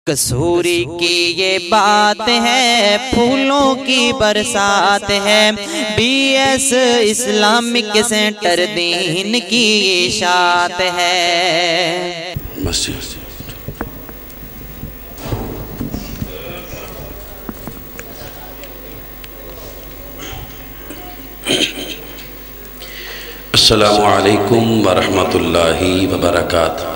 کسوری کی یہ بات ہے، پھولوں کی برسات ہے، بی ایس اسلامک سینٹر دین کی اشاعت ہے۔ السلام علیکم ورحمۃ اللہ وبرکاتہ۔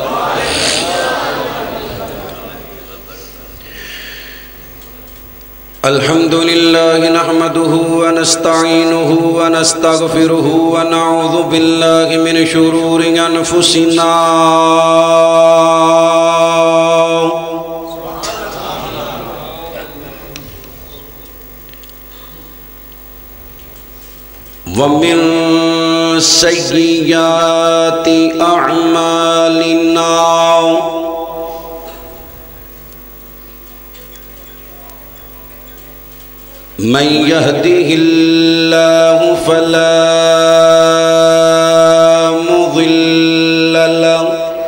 الحمد للہ نحمده ونستعینه ونستغفره ونعوذ باللہ من شرور انفسنا ومن سیئات اعمالنا من يهده الله فلا مضل له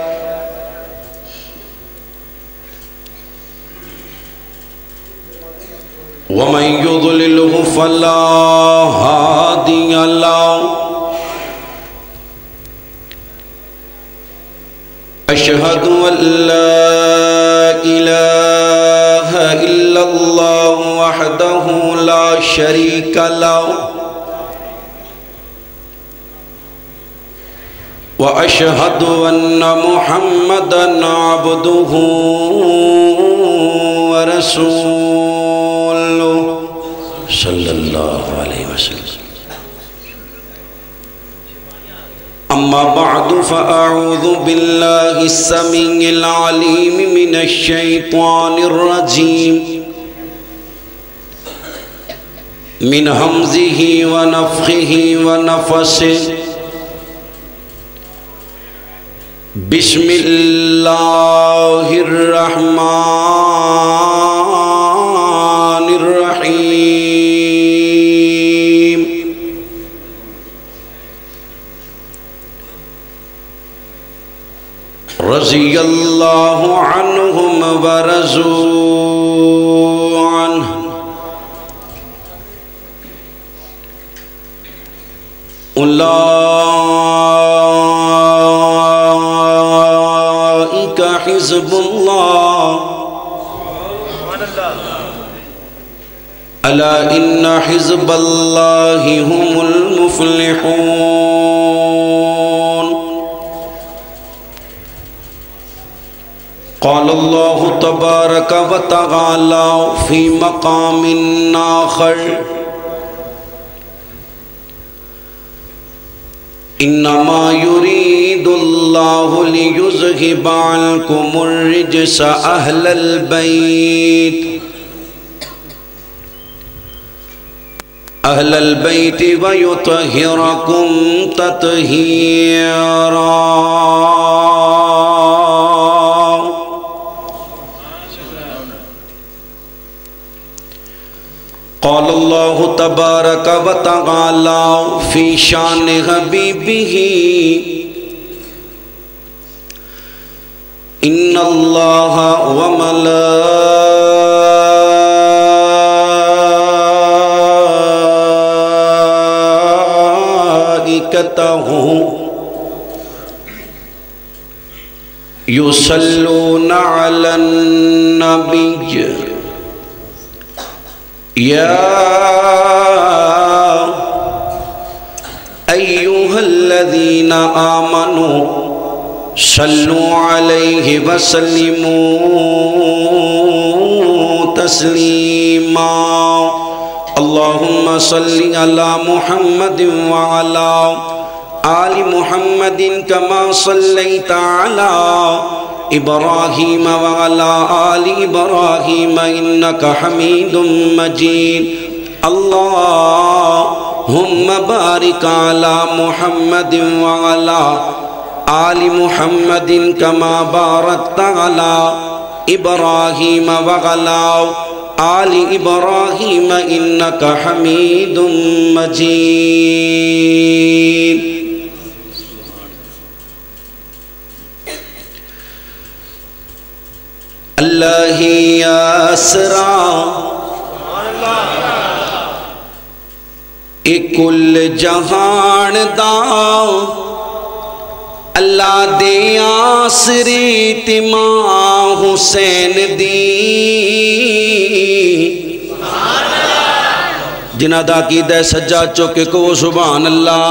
ومن يضلله فلا هادي له أشهد أن لا إله إلا الله وحده لا شريك له وأشهد أن محمدًا عبده ورسوله صلى الله عليه وسلم۔ أما بعد فأعوذ بالله السميع العليم من الشيطان الرجيم من همزه ونفخه ونفسه بسم الله الرحمن الرحيم۔ رضي الله عنهم ورضوا عنه أولئك حزب الله ألا إن حزب الله هم المفلحون۔ قال الله تبارك وتعالى في مقام آخر إنما يريد الله ليذهب عنكم الرجس أهل البيت ويطهركم تطهيرا۔ قال الله تبارك وتعالى في شان حبيبه إن الله وملائكته يصلون على النبي يا أيها الذين آمنوا صلوا عليه وسلموا تسليما۔ اللهم صل على محمد وعلى آل محمد كما صليت على إبراهيم وعلى آل إبراهيم إنك حميد مجيد۔ اللهم بارك على محمد وعلى آل محمد كما باركت على إبراهيم وعلى آل إبراهيم إنك حميد مجيد۔ الہی اسرا اے کل جہان دا اللہ دے آسری تمام حسین دی جنہ دا عقیدہ سجاد چوکے کو سبحان اللہ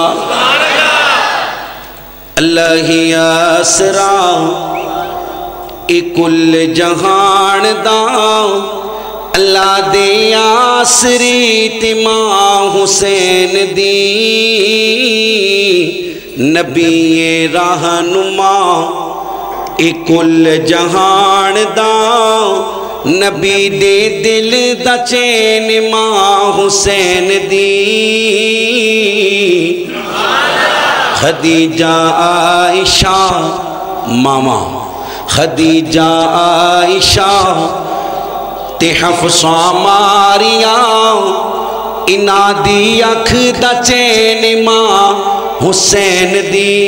الہی اسرا اے کل جہان دا اللہ دے آسری تمام حسین دی نبی رہنما اے کل جہان دا نبی دے دل دا چین ماں حسین دی خدیجہ عائشہ ماما خدیجہ عائشہ تے حفصہ ماریا انا دی اکھ دا چین ماں حسین دی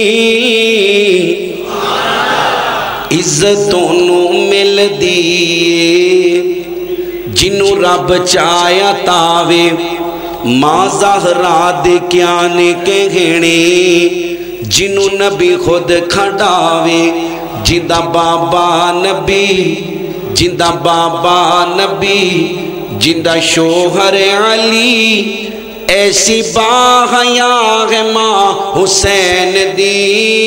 عزتوں مل دیئے جنوں رب چایا تاوے ماں زہرا دے کیانے کہنے جنوں نبی خود کھڑاوے جندہ بابا نبی جندہ بابا نبی جندہ شوہر علی ایسی باحیا ہے ماں حسین دی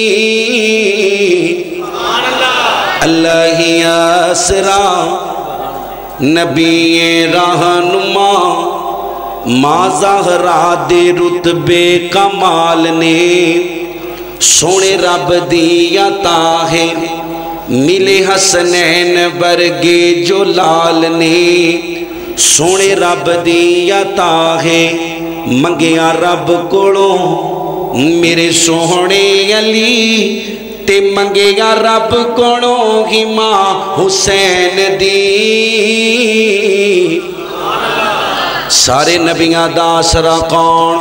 الہی اسرا نبی رہنما ماں زہرا دے رتبے کمال نے سونے رب دی عطا ہے ملے حسنین برگے جو لال نے سونے رب دی عطا ہے منگیا رب کوڑوں میرے سونے علی تے منگیا رب کوڑوں ہی ماں حسین دی سارے نبیاں دا آسرا کون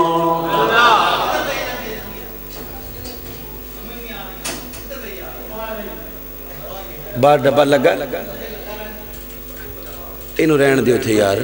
بار ڈبا لگا انہوں رہن دیو تھے یار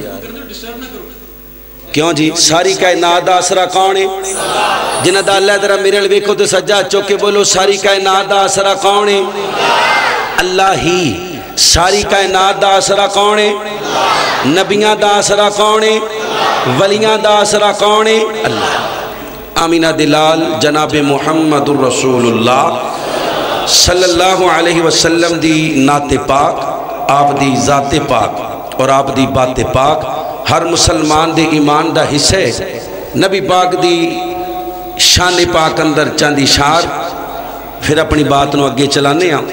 کیوں جی ساری کائنات دا آسرا کون ہے جنہ دا اللہ درہ میرے لویکو تو سجاد چوکے بولو ساری کائنات دا آسرا کون ہے اللہ ہی ساری کائنات دا آسرا کون ہے نبیاں دا آسرا کون ہے ولیاں دا آسرا کون ہے اللہ آمینہ دلال جناب محمد الرسول اللہ صلی اللہ علیہ وسلم دی نات پاک آپ دی ذات پاک اور آپ دی بات پاک ہر مسلمان دے ایمان دا حصہ نبی پاک دی شان پاک اندر چند اشار پھر اپنی بات نو اگے چلانے ہیں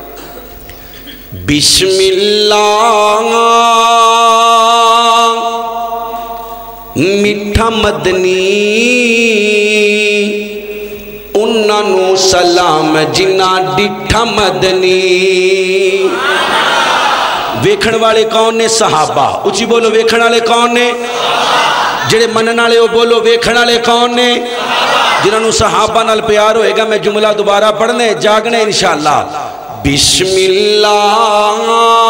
بسم اللہ میٹھا مدنی انہوں سلام جنہ ڈٹھا مدنی ویکھن والے کون نے صحابہ اچھی بولو ویکھن والے کون نے جڑے منن والے وہ بولو ویکھن والے کون نے جنہوں صحابہ نال پیار ہوئے گا میں جملہ دوبارہ پڑھنے جاگنے انشاءاللہ بسم اللہ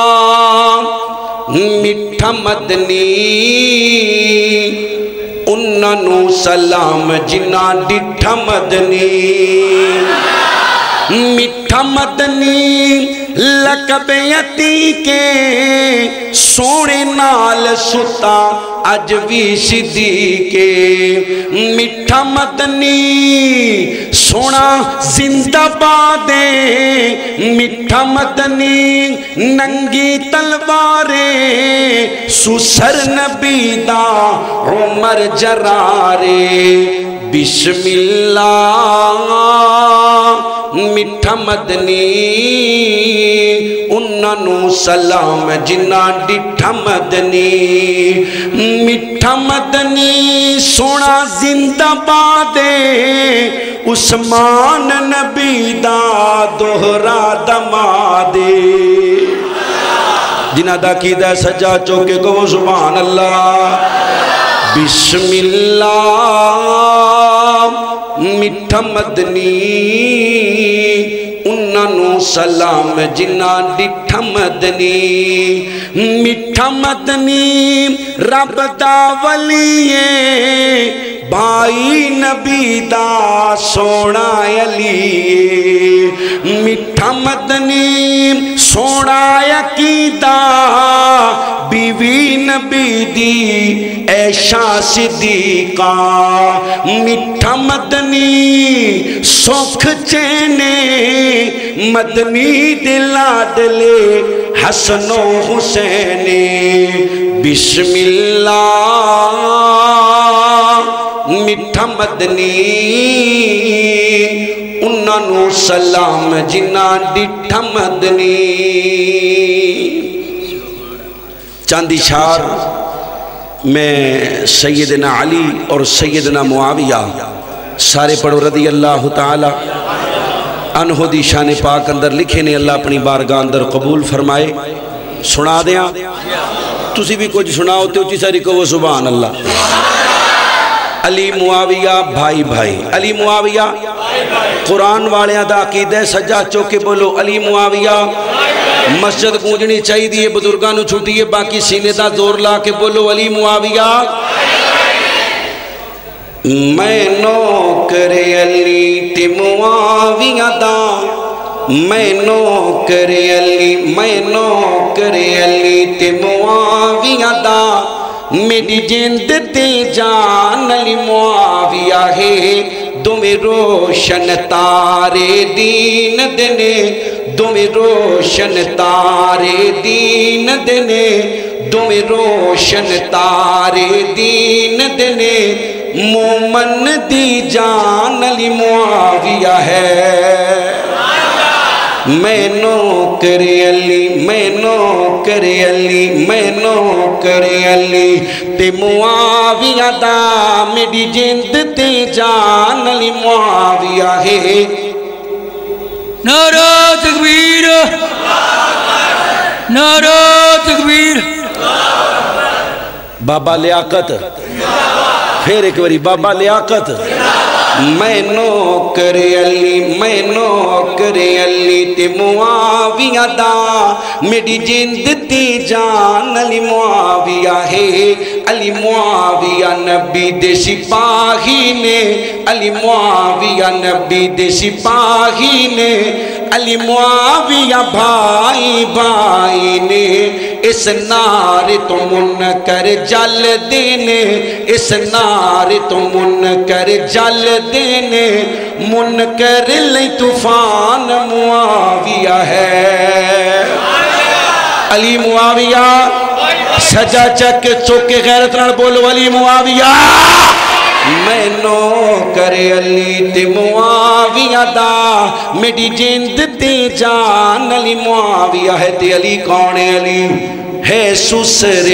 میٹھا مدنی انہوں سلام جنہ ڈٹھا مدنی میٹھا مدنی لقب یتی کے سونے نال ستا اج بھی صدیقے میٹھا مدنی سونا زندہ بادے میٹھا مدنی ننگی تلوارے سسر نبی دا عمر جرارے بسم اللہ میٹھا مدنی انہوں سلام جنہ ڈٹھا مدنی میٹھا مدنی سونا زندہ بادے عثمان نبی دا دوہرا دمادے جنہ دا قیدہ سجا چوکے کو سبحان اللہ بسم اللہ میٹھا مدنی انہوں سلام جنہ ڈٹھا مدنی میٹھا مدنی رب دا ولیے بھائی نبی دا سونا علی میٹھا مدنی سونا عقیدہ بیوی نبی دی عائشہ صدیقہ میٹھا مدنی سکھ چینے مدنی دلادلے حسن و حسین بسم اللہ میٹھا مدنی انہوں سلام جنہ ڈٹھا مدنی چاندی شار میں سیدنا علی اور سیدنا معاویہ سارے پڑھو رضی اللہ تعالی عنہ دی شان پاک اندر لکھے نے اللہ اپنی بارگاہ اندر قبول فرمائے سنا دیاں تسی بھی کچھ سناؤ تے اچھی ساری کو وہ سبحان اللہ علی معاویہ بھائی بھائی علی معاویہ قرآن والیاں دا عقیدہ سجا چوکے بولو علی معاویہ مسجد گونجنی چاہی دیئے بزرگانو چھوٹیے باقی سینے دا زور لا کے بولو علی معاویہ میں نوکر علی تے معاویہ دا میں نوکر علی میں نوکر علی تے معاویہ دا میری جند تے جان علی معاویہ ہے دمیں روشن تارے دین دنے دمیں روشن تارے دین دنے دمیں روشن تارے دین دنے مومن دی جان علی معاویہ ہے میں نوکر علی میں نوکر علی میں نوکر علی تے معاویہ دا میری جند تے جان علی معاویہ ہے نعرہ تکبیر نعرہ تکبیر بابا لیاقت پھر ایک باری بابا لیاقت میں نوکر علی تے معاویہ دا میری جند تے جان علی معاویہ ہے علی معاویہ نبی دے سپاہی نے علی معاویہ نبی دے سپاہی نے علی معاویہ بھائی بھائی نے اس نار تو منکر جل دینے اس نار تو منکر جل دینے منکر لئی طوفان معاویہ ہے علی معاویہ سجا چک چوکے غیرت نال بولو علی معاویہ میں نوکر علی تے معاویہ دا میری جند تے جان علی معاویہ ہے تے علی کون ہے علی ہے سسر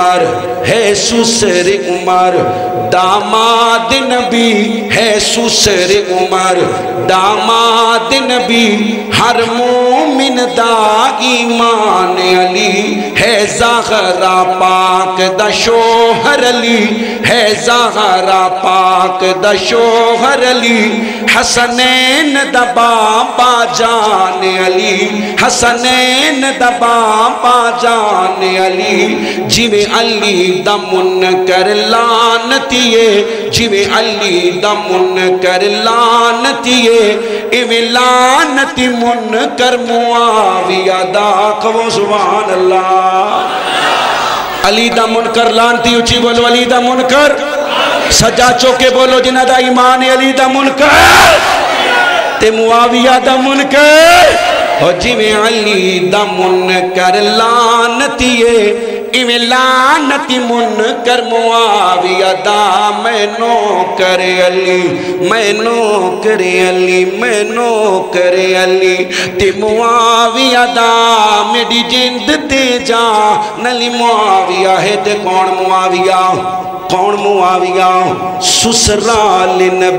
عمر داماد نبی ہے سسر عمر داماد نبی ہر مومن دا ایمان علی ہے زہرا پاک دا شوہر علی ہے زہرا پاک دا شوہر علی حسنین دا بابا جان علی حسنین دا بابا جان علی جویں علی دا منکر لعنتیے جویں علی دا منکر لعنتیے ایویں لعنتی منکر معاویہ دا کہو سبحان اللہ علی دا منکر لعنتی اچھی بولو علی دا منکر سجا چوکے بولو جنہ دا ایمان علی دا منکر تے معاویہ دا منکر اور جویں علی دا منکر لعنتیے ایویں لعنتی منکر معاویہ دا میں نوکر علی میں نوکر علی میں نوکر علی تے معاویہ دا میری جند تے جان علی معاویہ ہے تے کون معاویہ کون معاویہ سسرال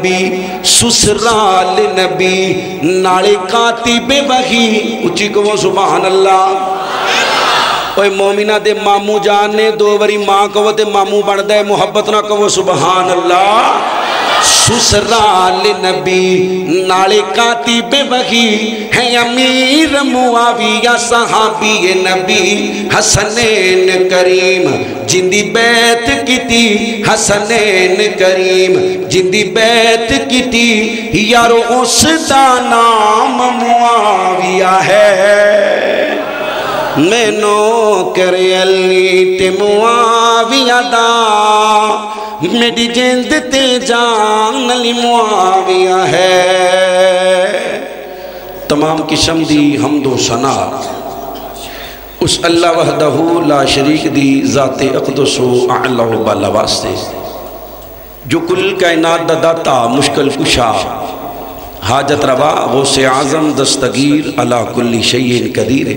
نبی نالے کاتب وحی اچھی کو سبحان اللہ اوہ مومنہ دے مامو جان نے دو وری ماں کو تے مامو بڑھ دے محبت نہ کو سبحان اللہ سسرال نبی نالے کاتب وحی ہے امیر معاویہ صحابی نبی حسنین کریم جندی بیت کیتی حسنین کریم جندی بیت کیتی یارو اس دا نام معاویہ ہے میں نوکر علی تے معاویہ دا میری جند تے جان علی معاویہ ہے تمام قسم دی حمد و ثنا اس اللہ وحدہ لا شریک دی ذات اقدس و اعلی و بالا واسطے جو کل کائنات دا داتا مشکل کشا حاجت روا غوث اعظم دستگیر علی کل شیء قدیر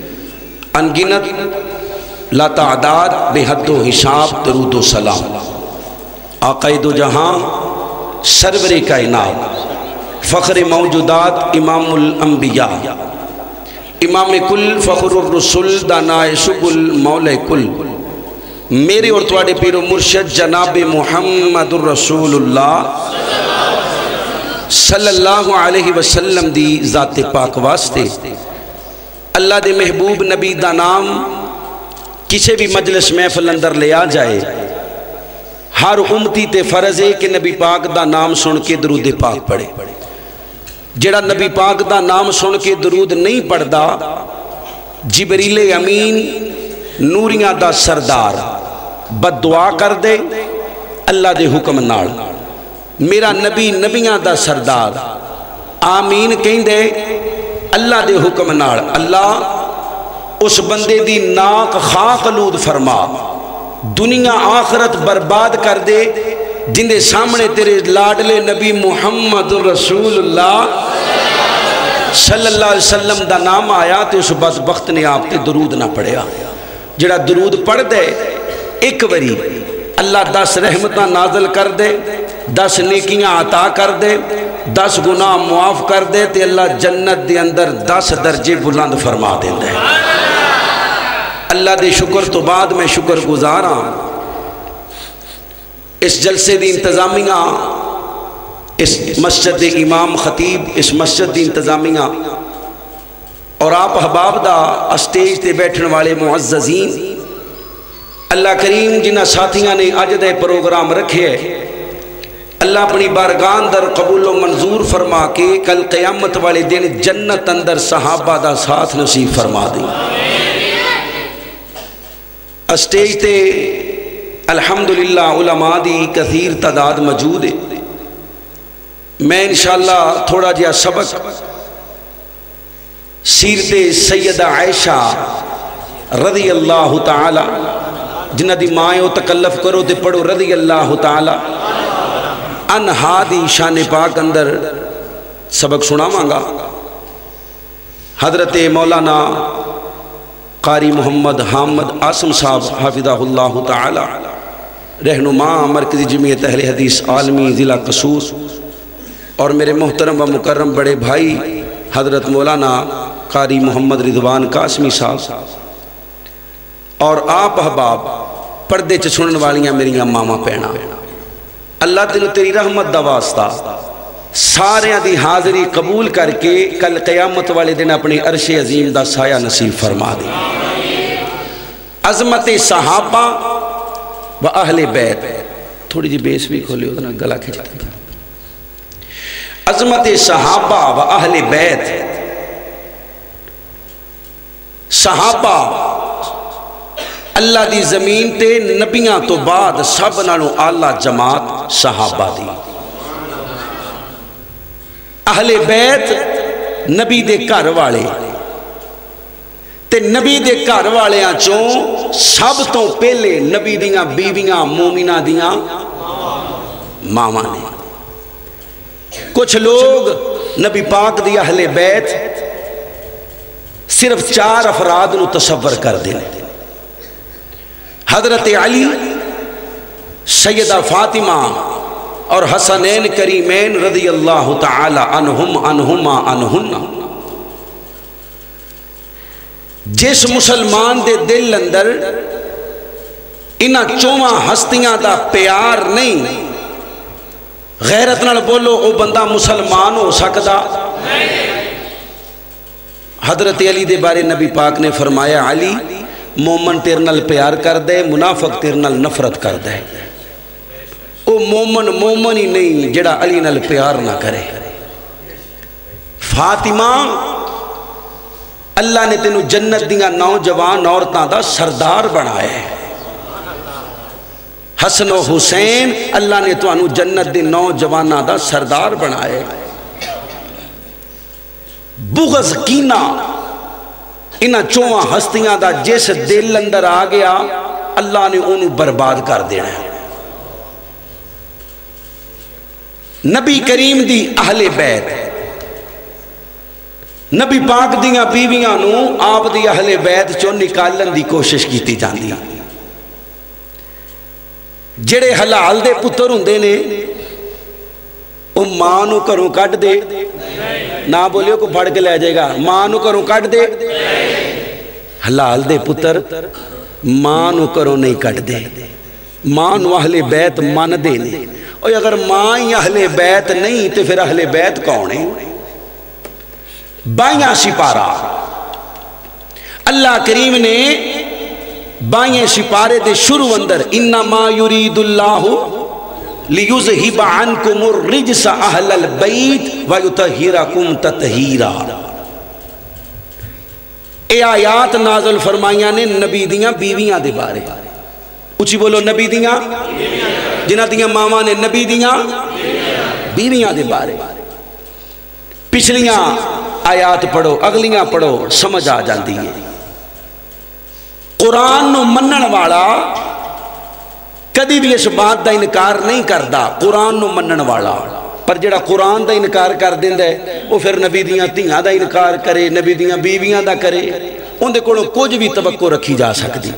انگنت لا تعداد بے حد و حساب درود و سلام آقا دو جہاں سرور کائنات فخر موجودات امام الانبیاء امام کل فخر الرسول دانائے شکل مولا کل میرے اور تواڈے پیر و مرشد جناب محمد الرسول اللہ صلی اللہ علیہ وسلم دی ذات پاک واسطے اللہ دے محبوب نبی دا نام کسی بھی مجلس محفل اندر لے آ جائے ہر امتی تے فرض ہے کہ نبی پاک دا نام سن کے درود پاک پڑھے جڑا نبی پاک دا نام سن کے درود نہیں پڑھدا جبریل امین نوریاں دا سردار بد دعا کر دے اللہ دے حکم نال میرا نبی نبیاں دا سردار آمین کہیں دے اللہ دے حکم نال اللہ اس بندے دی ناک خاک آلود فرما دنیا آخرت برباد کر دے جن دے سامنے تیرے لاڈلے نبی محمد رسول اللہ صلی اللہ علیہ وسلم دا نام آیا تو اس بدبخت نے آپ تے درود نہ پڑھیا جڑا درود پڑھ دے ایک وری اللہ 10 رحمتہ نازل کر دے 10 نیکیاں عطا کر دے 10 گناہ معاف کر دے تے اللہ جنت دے اندر 10 درجے بلند فرما دے دے اللہ دے شکر تو بعد میں شکر گزاراں اس جلسے دی انتظامیہ اس مسجد دے امام خطیب اس مسجد دی انتظامیہ اور آپ احباب دا اسٹیج تے بیٹھن والے معززین اللہ کریم جنہ ساتھیاں نے اج دے پروگرام رکھے اللہ اپنی بارگاہ اندر قبول و منظور فرما کے کل قیامت والے دن جنت اندر صحابہ دا ساتھ نصیب فرما دیں اسٹیج تے الحمدللہ علماء دی کثیر تعداد موجود ہے میں انشاءاللہ تھوڑا جہا سبق سیرت سیدہ عائشہ رضی اللہ تعالی جنہ دی مائیں تکلف کرو دے پڑھو رضی اللہ تعالی انہا دی شان پاک اندر سبق سناواں گا حضرت مولانا قاری محمد حامد آسم صاحب حافظہ اللہ تعالی رہنما مرکزی جمعیت اہل حدیث عالمی ضلع قصور اور میرے محترم و مکرم بڑے بھائی حضرت مولانا قاری محمد رضوان قاسمی صاحب اور آپ احباب پردے چ سنن والیاں میریاں ماما پینا اللہ تینوں تیری رحمت دا واسطہ ساریاں دی حاضری قبول کر کے کل قیامت والے دن اپنی عرش عظیم دا سایہ نصیب فرما دے عظمت صحابہ و اہل بیت تھوڑی جی بیس بھی کھولے اتنا گلا کھچتا عظمت صحابہ و اہل بیت صحابہ اللہ دی زمین تے نبیاں تو بعد سب نالوں اعلیٰ جماعت صحابہ دی اہل بیت نبی دے گھر والے تے نبی دے گھر والیاں چوں سب تو پہلے نبی دیاں بیویاں مومنہ دیاں ماما نے کچھ لوگ نبی پاک دی اہل بیت صرف 4 افراد نو تصور کر دیں حضرت علی سیدہ فاطمہ اور حسنین کریمین رضی اللہ تعالی عنہم جس مسلمان دے دل اندر انہاں چوواں ہستیاں دا پیار نہیں غیرت نال بولو او بندہ مسلمان ہو سکتا؟ حضرت علی دے بارے نبی پاک نے فرمایا علی مومن تیرے نال پیار کر دے، منافق تیرے نال نفرت کر دے۔ او مومن ہی نہیں جڑا علی نال پیار نہ کرے۔ فاطمہ اللہ نے تینوں جنت دیاں نوجوان عورتاں دا سردار بنایا ہے۔ حسن و حسین اللہ نے تانوں جنت دے نوجواناں دا سردار بنایا ہے۔ بغض کینہ انہاں چواں ہستیاں دا جس دل اندر آ گیا اللہ نے انہوں برباد کر دینا ہے۔ نبی کریم دی اہل بیت، نبی پاک دیاں بیویاں نو آپ دی اہل بیت چوں نکالن دی کوشش کیتی جاندی۔ جڑے حلال دے پتر ہوندے نے او ماں نو گھروں کڈ دے، نہ بولیو کو پھڑ کے لے جائے گا، ماں نو گھروں کڈ دے۔ حلال دے پتر ماں نو گھروں نہیں کڈ دے، ماں نو اہل بیت من دے نے۔ اور اگر ماں ہی اہل بیت نہیں تو پھر اہل بیت کون ہے؟ 22 سپارہ اللہ کریم نے 22 سپارے دے شروع اندر انما یرید اللہ لیذہب عنکم الرجس اہل البیت ویطہرکم تطہیرا۔ اے آیات نازل فرمائیاں نے نبی دیاں بیویاں دے بارے۔ اچھی بولو نبی دیاں، جنہ دیاں ماما نے نبی دیاں بیویاں دے بارے۔ پچھلیاں آیات پڑھو، اگلیاں پڑھو، سمجھ آ جاندی ہے۔ قرآن نو منن والا کدی بھی اس بات دا انکار نہیں کردا، قرآن نو منن والا۔ پر جڑا قرآن دا انکار کر دیندا ہے وہ پھر نبی دیاں دھیاں دا انکار کرے، نبی دیاں بیویاں دا کرے، ان دے کولوں کچھ بھی توقع رکھی جا سکتی۔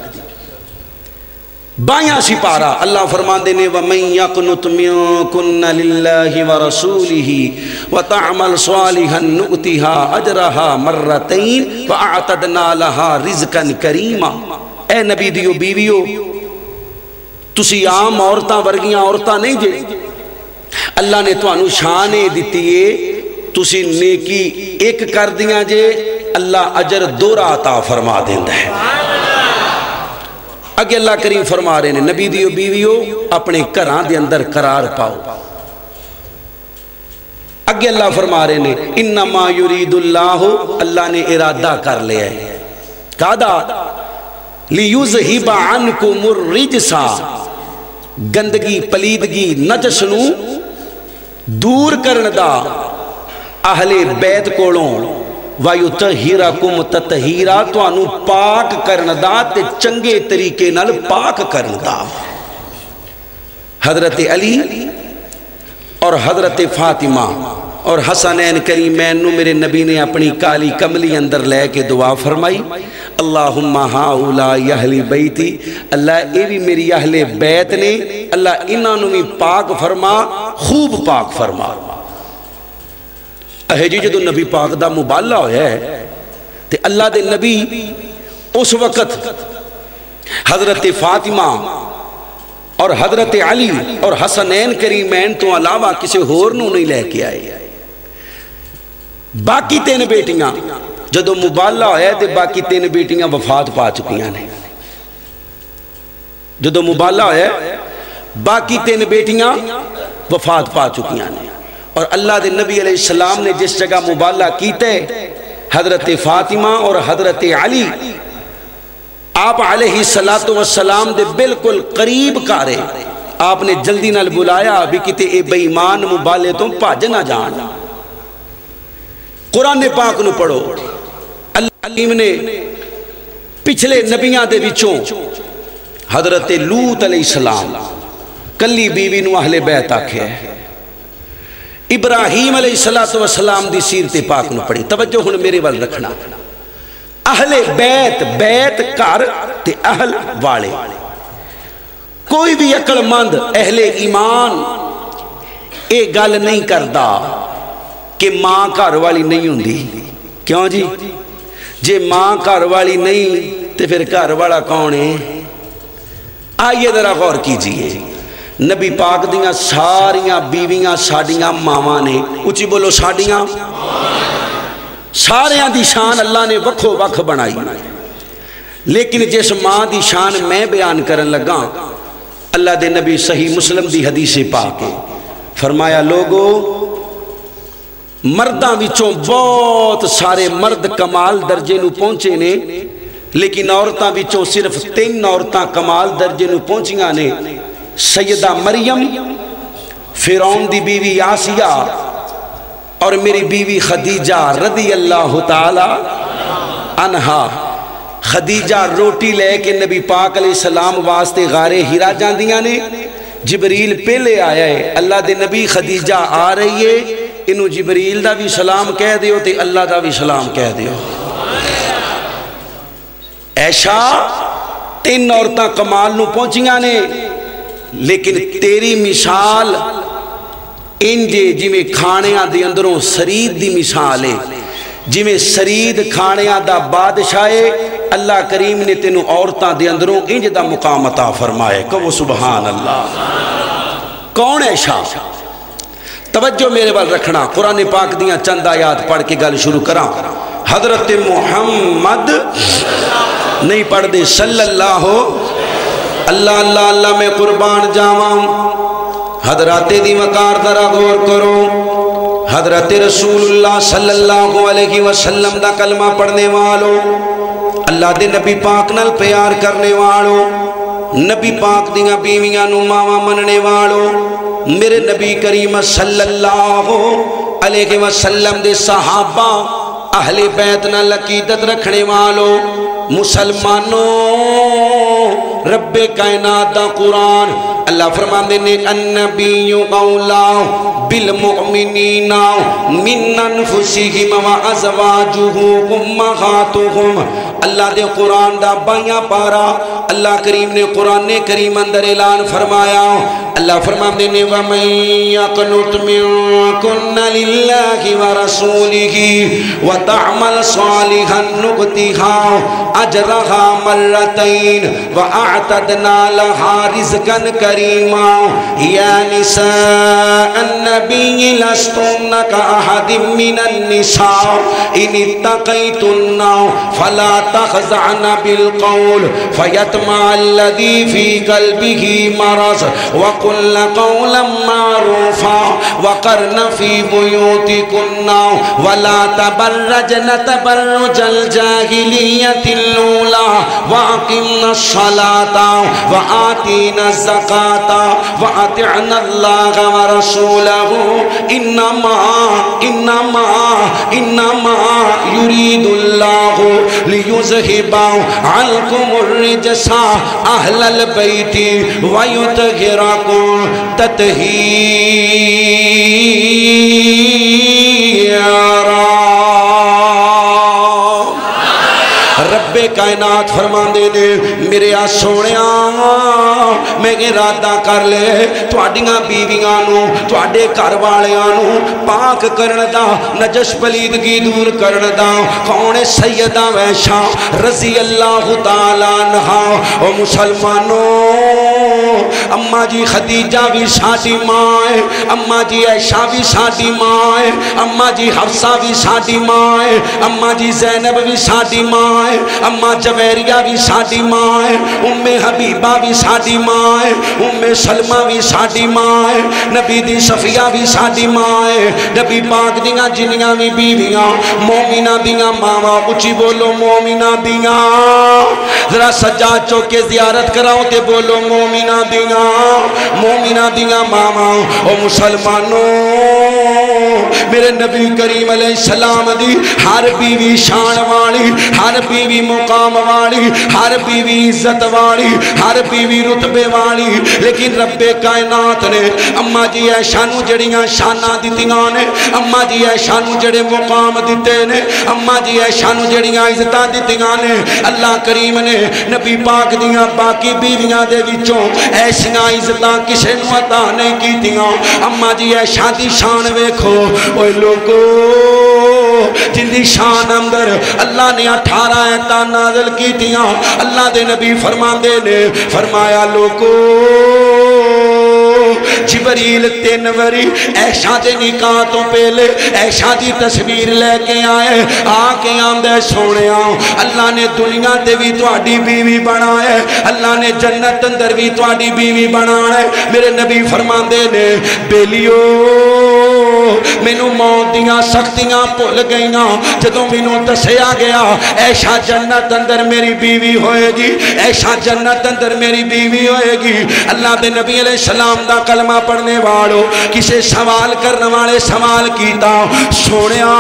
22 سپارہ اللہ فرماندے نے وَمَن يَقْنُتْ مِنكُنَّ لِلَّهِ وَرَسُولِهِ وَتَعْمَلْ صَالِحًا نُؤْتِهَا أَجْرَهَا مَرَّتَيْنِ وَأَعْتَدْنَا لَهَا رِزْقًا كَرِيمًا۔ اے نبی دیو بیویو، تسی عام عورتاں ورگیاں عورتاں نہیں جے، اللہ نے تانوں شان دتی ہے، تسی نیکی ایک کر دیاں جے اللہ اجر دورا عطا فرما دیندا ہے۔ اگے اللہ کریم فرما رہے ہیں نبی دیو بیویو اپنے گھراں دے اندر قرار پاؤ۔ اگے اللہ فرما رہے ہیں انما یرید اللہ، اللہ نے ارادہ کر لیا ہے کہا لیذہب عنکم الرجس، گندگی پلیدگی نجس نو دور کرن دا اہل بیت کولوں، وَيُطَهِّرَكُمْ تَطْهِيرًا، تو انو پاک کرندا تے چنگے طریقے نال پاک کرندا۔ حضرت علی اور حضرت فاطمہ اور حسنین کریمین نو میرے نبی نے اپنی کالی کملی اندر لے کے دعا فرمائی، اللہم ہاؤلائی اہل بیتی، اللہ اے بھی میری اہل بیت نے، اللہ انہاں نو بھی پاک فرما، خوب پاک فرما۔ اے جی جدو نبی پاک دا مبالہ ہویا ہے تے اللہ دے نبی اس وقت حضرت فاطمہ اور حضرت علی اور حسنین کریمین تو علاوہ کسی ہور نو نہیں لے کے آئے۔ باقی 3 بیٹیاں جدو مبالہ ہویا تے باقی 3 بیٹیاں وفات پا چکیاں نے۔ جدو مبالہ ہویا باقی 3 بیٹیاں وفات پا چکیاں نے، اور اللہ دے نبی علیہ السلام نے جس جگہ مبالہ کیتے حضرت فاطمہ اور حضرت علی آپ علیہ السلام دے بالکل قریب کارے، آپ نے جلدی نال بلایا بھی کتے اے بے ایمان مبالے تو پاج نہ جان۔ قرآن پاک نو پڑھو، اللہ نے پچھلے نبیاں دے وچوں حضرت لوط علیہ السلام کلی بیوی نو اہل بیت آکھے، ابراہیم علیہ السلام دی سیرت پاک نو پڑھی۔ توجہ ہن میرے وال رکھنا، اہل بیت، بیت کر تے اہل والے، کوئی بھی عقل مند اہل ایمان اے گل نہیں کردا کہ ماں گھر والی نہیں ہوندی۔ کیوں جی؟ جے ماں گھر والی نہیں تے پھر گھر والا کون ہے؟ آئیے ذرا غور کیجئے، نبی پاک دیاں ساریاں بیویاں ساڑیاں ماواں نے، اچھی بولو ساڑیاں، ساریاں دی شان اللہ نے وکھو وکھ بنائی، لیکن جس ماں دی شان میں بیان کرن لگا، اللہ دے نبی صحیح مسلم دی حدیث پاک فرمایا لوگو مرداں وچوں بہت سارے مرد کمال درجے نو پہنچے نے، لیکن عورتاں وچوں صرف 3 عورتاں کمال درجے نو پہنچیاں نے، سیدہ مریم، فرعون دی بیوی آسیہ اور میری بیوی خدیجہ رضی اللہ تعالی عنہا۔ خدیجہ روٹی لے کے نبی پاک علیہ السلام واسطے غار ہیرا جاندیاں نے، جبریل پہلے آیا ہے، اللہ دے نبی خدیجہ آ رہی ہے، انہوں جبریل دا بھی سلام کہہ دیو تے اللہ دا بھی سلام کہہ دیو۔ ایشا 3 عورتاں کمال نو پہنچیاں نے، لیکن تیری مثال انجے جی میں کھانیاں دی اندروں سرید دی مثال ہے، جی میں سرید کھانیاں دا بادشاہ ہے، اللہ کریم نے تینوں عورتاں دے اندروں انج دا مقام عطا فرمائے، کہو سبحان اللہ۔ کون ہے شاہ؟ توجہ میرے بال رکھنا، قرآن پاک دیاں چند آیات پڑھ کے گل شروع کراں۔ حضرت محمد نہیں پڑھ دے صلی اللہ، اللہ اللہ اللہ میں قربان جاواں، حضرات دی وقار ذرا غور کرو، حضرت رسول اللہ صلی اللہ علیہ وسلم دا کلمہ پڑھنے والو، اللہ دے نبی پاک نال پیار کرنے والو، نبی پاک دیاں بیویاں نو ماواں مننے والو، میرے نبی کریم صلی اللہ علیہ وسلم دے صحابہ اہل بیت نال عقیدت رکھنے والو، مسلمانوں رب کائنات دا قرآن اللہ فرماندے نے النبی اولا بالمؤمنین من انفسہم وازواجہ امہاتہم، اللہ دے قرآن دا 22 پارا اللہ کریم نے قرآن کریم اندر اعلان فرمایا، اللہ فرماندے نے وَمَن يَقْنُتْ مِنْكُنَّ لِلَّهِ وَرَسُولِهِ وَتَعْمَلْ صَالِحًا نُؤْتِهَا أَجْرَهَا مرتين وأعتدنا لها رزقا كريما يا نساء النبي لستن كأحد من النساء إن اتقيتن فلا تخزعن بالقول فيطمع الذي في قلبه مرض وقل قولا معروفا وقرن في بيوتكن ولا تبرجن تبرج الجاهلية الأولى وأقمنا الصلاة وآتينا الزكاة وأطعنا الله ورسوله إنما يريد الله ليذهب عنكم الرجس أهل البيت ويطهركم تطهيرا۔ رب کائنات فرمان دے دے میرے سونیاں میں ارادہ کر لے تواڈیاں بیویاں نو تواڈے گھر والیاں نو پاک کرن دا نجس پلیدگی دور کرن دا۔ کون سیدہ عائشہ رضی اللہ تعالی عنہا، او مسلمانوں اماں جی خدیجہ بھی ساڈی ماں ہے، اماں جی عائشہ بھی ساڈی ماں ہے، اماں جی حفصہ بھی ساڈی ماں ہے، اماں جی زینب بھی ساڈی ماں ہے، اماں جویریہ بھی ساڈی ماں ہے، ام حبیبہ بھی ساڈی ماں ہے، ام سلمہ بھی ساڈی ماں ہے، نبی دی صفیہ بھی ساڈی ماں ہے، نبی پاک دیاں جنیاں بھی بیویاں مومنہ دیاں ماواں، اچھی بولو مومنہ دیاں، ذرا سجا چوکے زیارت کراؤ تے بولو مومنہ دیاں ماواں۔ او مسلمانوں میرے نبی کریم علیہ السلام دی ہر بیوی شان والی، ہر بیوی مقام والی، ہر بیوی عزت والی، ہر بیوی رتبے والی، لیکن رب کائنات نے اماں جی عائشہ نو جڑیاں شاناں دتیاں نے، اماں جی عائشہ نو جڑے مقام دتے نے، اماں جی عائشہ نو جڑیاں عزتاں دتیاں نے، اللہ کریم نے نبی پاک دیاں باقی بیویاں دے وچوں ایسیاں عزتاں کسے نو عطا نہیں کیتیاں۔ اماں جی عائشہ دی شان ویکھو، اوے لوگو جن دی شان اندر اللہ نے 18 آیتاں نازل کیتیاں، اللہ دے نبی فرماندے نے فرمایا لوگو جبریل 3 وری عائشہ دے نکاح تو پہلے عائشہ دی تصویر لے کے آئے آ کے آندے سونیا اللہ نے دنیا تے بھی تہاڈی بیوی بنایا اللہ نے جنت اندر بھی تہاڈی بیوی بنانا ہے میرے نبی فرماندے نے بیلیو مینوں موت دیاں سختیاں بھل گئیاں جدوں مینوں دسیا گیا عائشہ جنت اندر میری بیوی ہوئے گی عائشہ جنت اندر میری بیوی ہوئے گی اللہ دے نبی علیہ السلام دا کلمہ پڑھنے والو کسے سوال کرنے والے سوال کیتا سونیا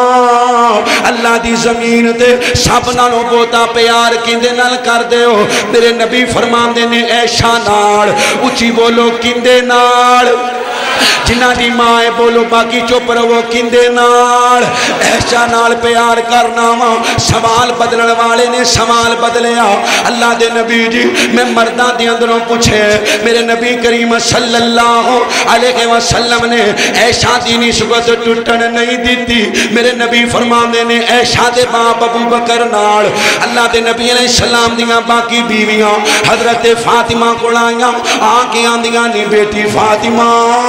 اللہ دی زمین تے سب نالوں بہتا پیار کیندے نال کر دے ہو میرے نبی فرماندے نے عائشہ نال اچھی بولو کیندے نال جنہ دی ماں ہے بولو باقی چپ رہو کیندے نال عائشہ نال پیار کرنا وا سوال بدلن والے نے سوال بدلیا اللہ دے نبی جی میں مرداں دے اندروں پوچھے میرے نبی کریم صلی اللہ علیہ وسلم نے عائشہ دی نسبت ٹوٹن نہیں دیتی میرے نبی فرماندے نے عائشہ دے باپ ابو بکر نال اللہ دے نبی علیہ السلام دیاں باقی بیویاں حضرت فاطمہ کو آئیاں آ کے آندیاں نی بیٹی فاطمہ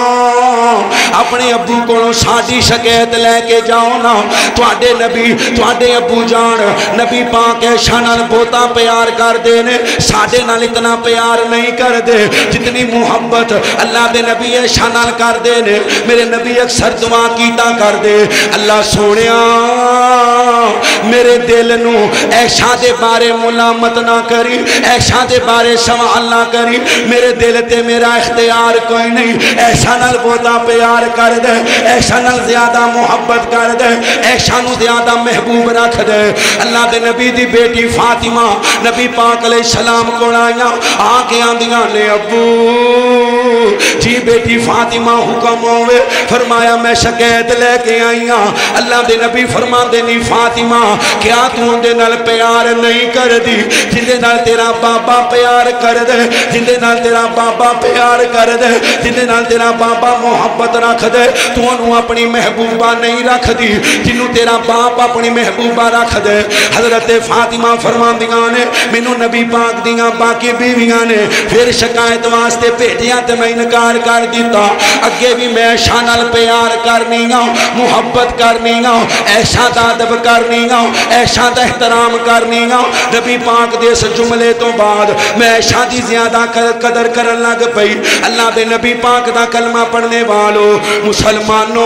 اپنے ابو کو ساڈی شکایت لے کے جاؤ نا تواڈے نبی تواڈے ابو جان نبی پاک عائشہ نال بہتا پیار کر دے نے ساڈے نال اتنا پیار نہیں کر دے جتنی محبت اللہ دے نبی عائشہ نال کر دے نے میرے نبی اکثر دعا کیتا کر دے اللہ سونیا میرے دل نو عائشہ دے بارے ملامت نہ کری عائشہ دے بارے سوال نہ کری میرے دل تے میرا اختیار کوئی نہیں عائشہ نال بہتا پیار کر دے عائشہ نال زیادہ محبت کر دے عائشہ نو زیادہ محبوب رکھ دے اللہ دے نبی دی بیٹی فاطمہ نبی پاک علیہ السلام کو آئیاں آ کے آندیاں نے ابو جی بیٹی فاطمہ حکم ہوئے فرمایا میں شکایت لے کے آئیاں اللہ دے نبی فرما دینی فاطمہ کیا تو اندے نال پیار نہیں کر دی جندے نال تیرا بابا پیار کر دے جندے نال تیرا بابا پیار کر دے جندے نال تیرا بابا محبت رکھ دے تو انہوں اپنی محبوبہ نہیں رکھ دی جنہوں تیرا باپ اپنی محبوبہ رکھ دے حضرت فاطمہ فرما دیاں نے مینوں نبی پاک دیاں باقی بیویاں نے پھر شکایت واسطے بھیجیاں تے میں انکار کر دیتا اگے بھی میں عائشہ نال پیار کرنی گا محبت کرنی گا عائشہ دا ادب کرنی گا عائشہ دا احترام کرنی گا نبی پاک دے اس جملے تو بعد میں عائشہ دی زیادہ قدر کرن لگ پئی اللہ دے نبی پاک دا کلمہ پڑھنے والو مسلمانوں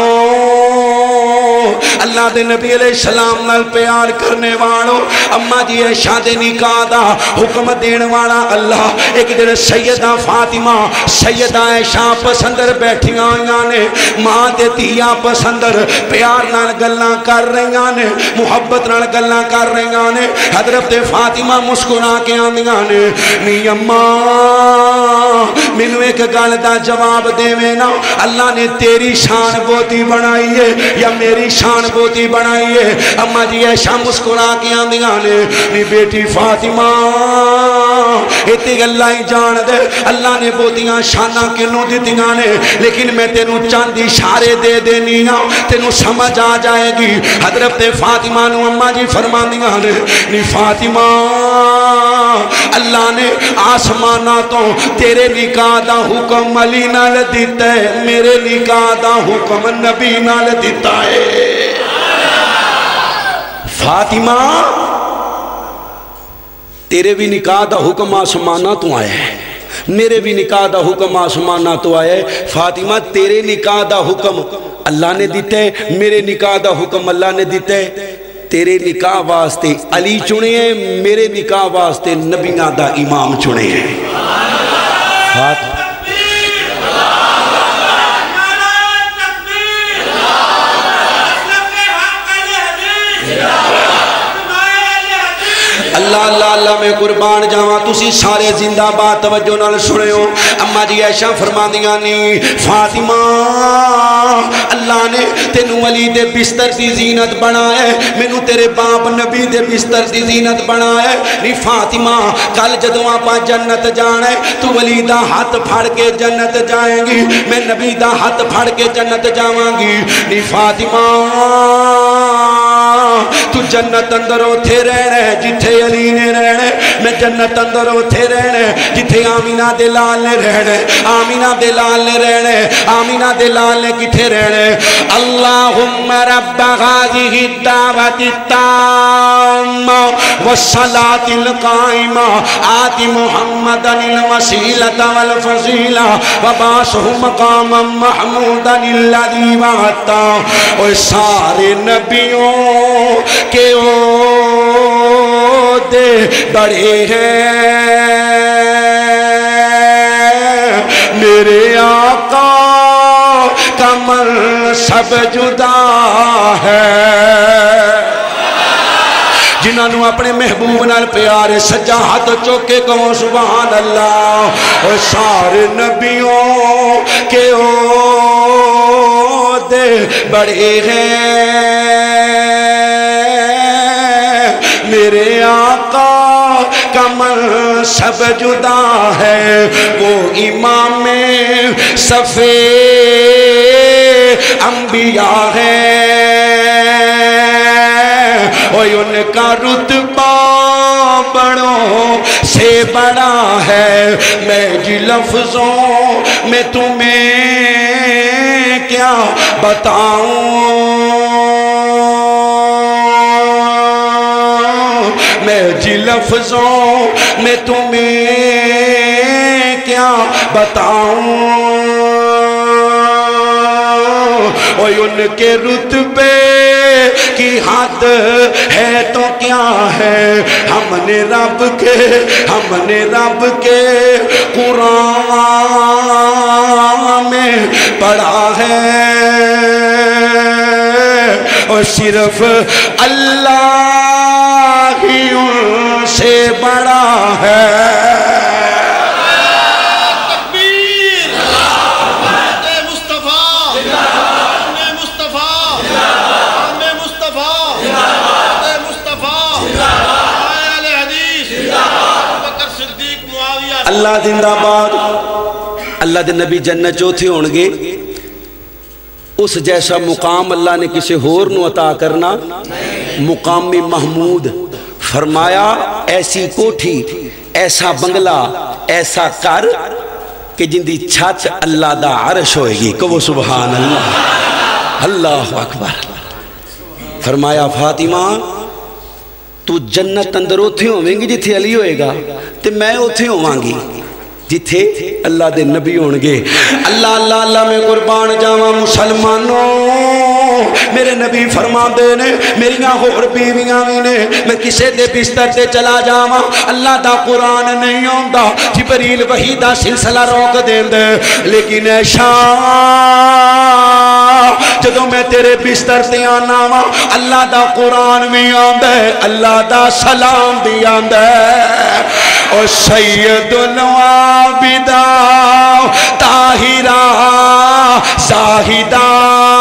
اللہ دے نبی علیہ السلام نال پیار کرنے والو اما جی عائشہ دے نکاح دا حکم دین والا اللہ ایک دن سیدہ فاطمہ سیدہ عائشہ پسندر بیٹھیاں نے ماں تے دھیاں پسندر پیار نال گلاں کر رہیاں نے محبت نال گلاں کر رہیاں نے حضرت فاطمہ مسکرا کے آندیاں نے نی اماں مینوں ایک گل دا جواب دیویں نا اللہ نے تیری شان بہتی بنائی ہے یا میری شان بہتی بنائی ہے اما جی عائشہ مسکرا کے آندیاں نے نی بیٹی فاطمہ اتے اللہ ہی جان دے اللہ نے بہتیاں شاناں کنوں دتیاں نے لیکن میں تینوں چند اشارے دے دینی ہاں تینوں سمجھ آ جائے گی حضرت فاطمہ نو اما جی فرماندیاں نے نی فاطمہ اللہ نے آسمانہ تو تیرے نکاح دا حکم علی نال دیتا ہے میرے نکاح دا حکم نبی نال دیتا ہے فاطمہ تیرے بھی نکاح دا حکم آسمانہ تو آیا ہے میرے بھی نکاح دا حکم آسمانہ تو آیا ہے فاطمہ تیرے نکاح دا حکم اللہ نے دیتا ہے میرے نکاح دا حکم اللہ نے دیتا ہے تیرے نکاح واسطے علی چنے ہیں میرے نکاح واسطے نبیاں دا امام چنے ہیں فاطمہ اللہ اللہ اللہ میں قربان جاواں تسی سارے زندہ بات توجہ نال سنیو اما جی عائشہ فرماندیاں نی فاطمہ اللہ نے تینوں علی دے بستر دی زینت بنایا مینوں تیرے باپ نبی دے بستر دی زینت بنایا نی فاطمہ کل جدوں آپاں جنت جانا ہے تو علی دا ہاتھ پھڑ کے جنت جائیں گی میں نبی دا ہاتھ پھڑ کے جنت جاواں گی نی فاطمہ تو جنت اندر اوتھے رہنا ہے جتھے علی نے رہنا ہے، میں جنت اندر اوتھے رہنا ہے جتھے آمینہ دے لال نے رہنا ہے، آمینہ دے لال نے رہنا ہے، آمینہ دے لال نے کتھے رہنا ہے؟ اللہم رب هذه الدعوة التامة والصلاة القائمة آت محمدا الوسيلة والفضيلة وبعثه مقاما محمودا الذي وعدته۔ اور سارے نبیوں کے عہدے بڑے ہیں، میرے آقا کا منصب جدا ہے۔ جنہاں نو اپنے محبوب نال پیارے سجا ہاتھ چوکے کہو سبحان اللہ۔ اور سارے نبیوں کے عہدے بڑے ہیں، میرے آقا کا منصب جدا ہے۔ وہ امام صفِ انبیاء ہے اور ان کا رتبہ بڑوں سے بڑا ہے۔ میں جی لفظوں میں تمہیں کیا بتاؤں، میں جی لفظوں میں تمہیں کیا بتاؤں، اور ان کے رتبے کی حد ہے تو کیا ہے۔ ہم نے رب کے قرآن میں پڑھا ہے، اور صرف اللہ ہی ان سے بڑا ہے۔ اللہ زندہ باد۔ اللہ دے نبی جنت چوتھے ہونگے، اس جیسا مقام اللہ نے کسی ہور نو عطا کرنا، مقام محمود۔ فرمایا ایسی کوٹھی، ایسا بنگلہ، ایسا کر کہ جن دی چھت اللہ دا عرش ہوئے گی، کہو سبحان اللہ، اللہ اکبر۔ فرمایا فاطمہ تو جنت اندر اوتھے ہوئیں گی جتھے علی ہوئے گا، تے میں اوتھے ہوواں گی جتھے اللہ دے نبی ہونگے۔ اللہ اللہ اللہ میں قربان جاواں مسلمانوں، میرے نبی فرما دے نے میریاں ہور بیویاں بھی نے، میں کسے دے بستر تے چلا جاواں اللہ دا قرآن نہیں ہوندا، جبریل وحی دا سلسلہ روک دین دے، لیکن اے شاہ جدوں میں تیرے بستر تے آنا وا اللہ دا قرآن بھی آندا ہے، اللہ دا سلام بھی آندا ہے۔ اور سید العابدہ طاہرہ زاہدہ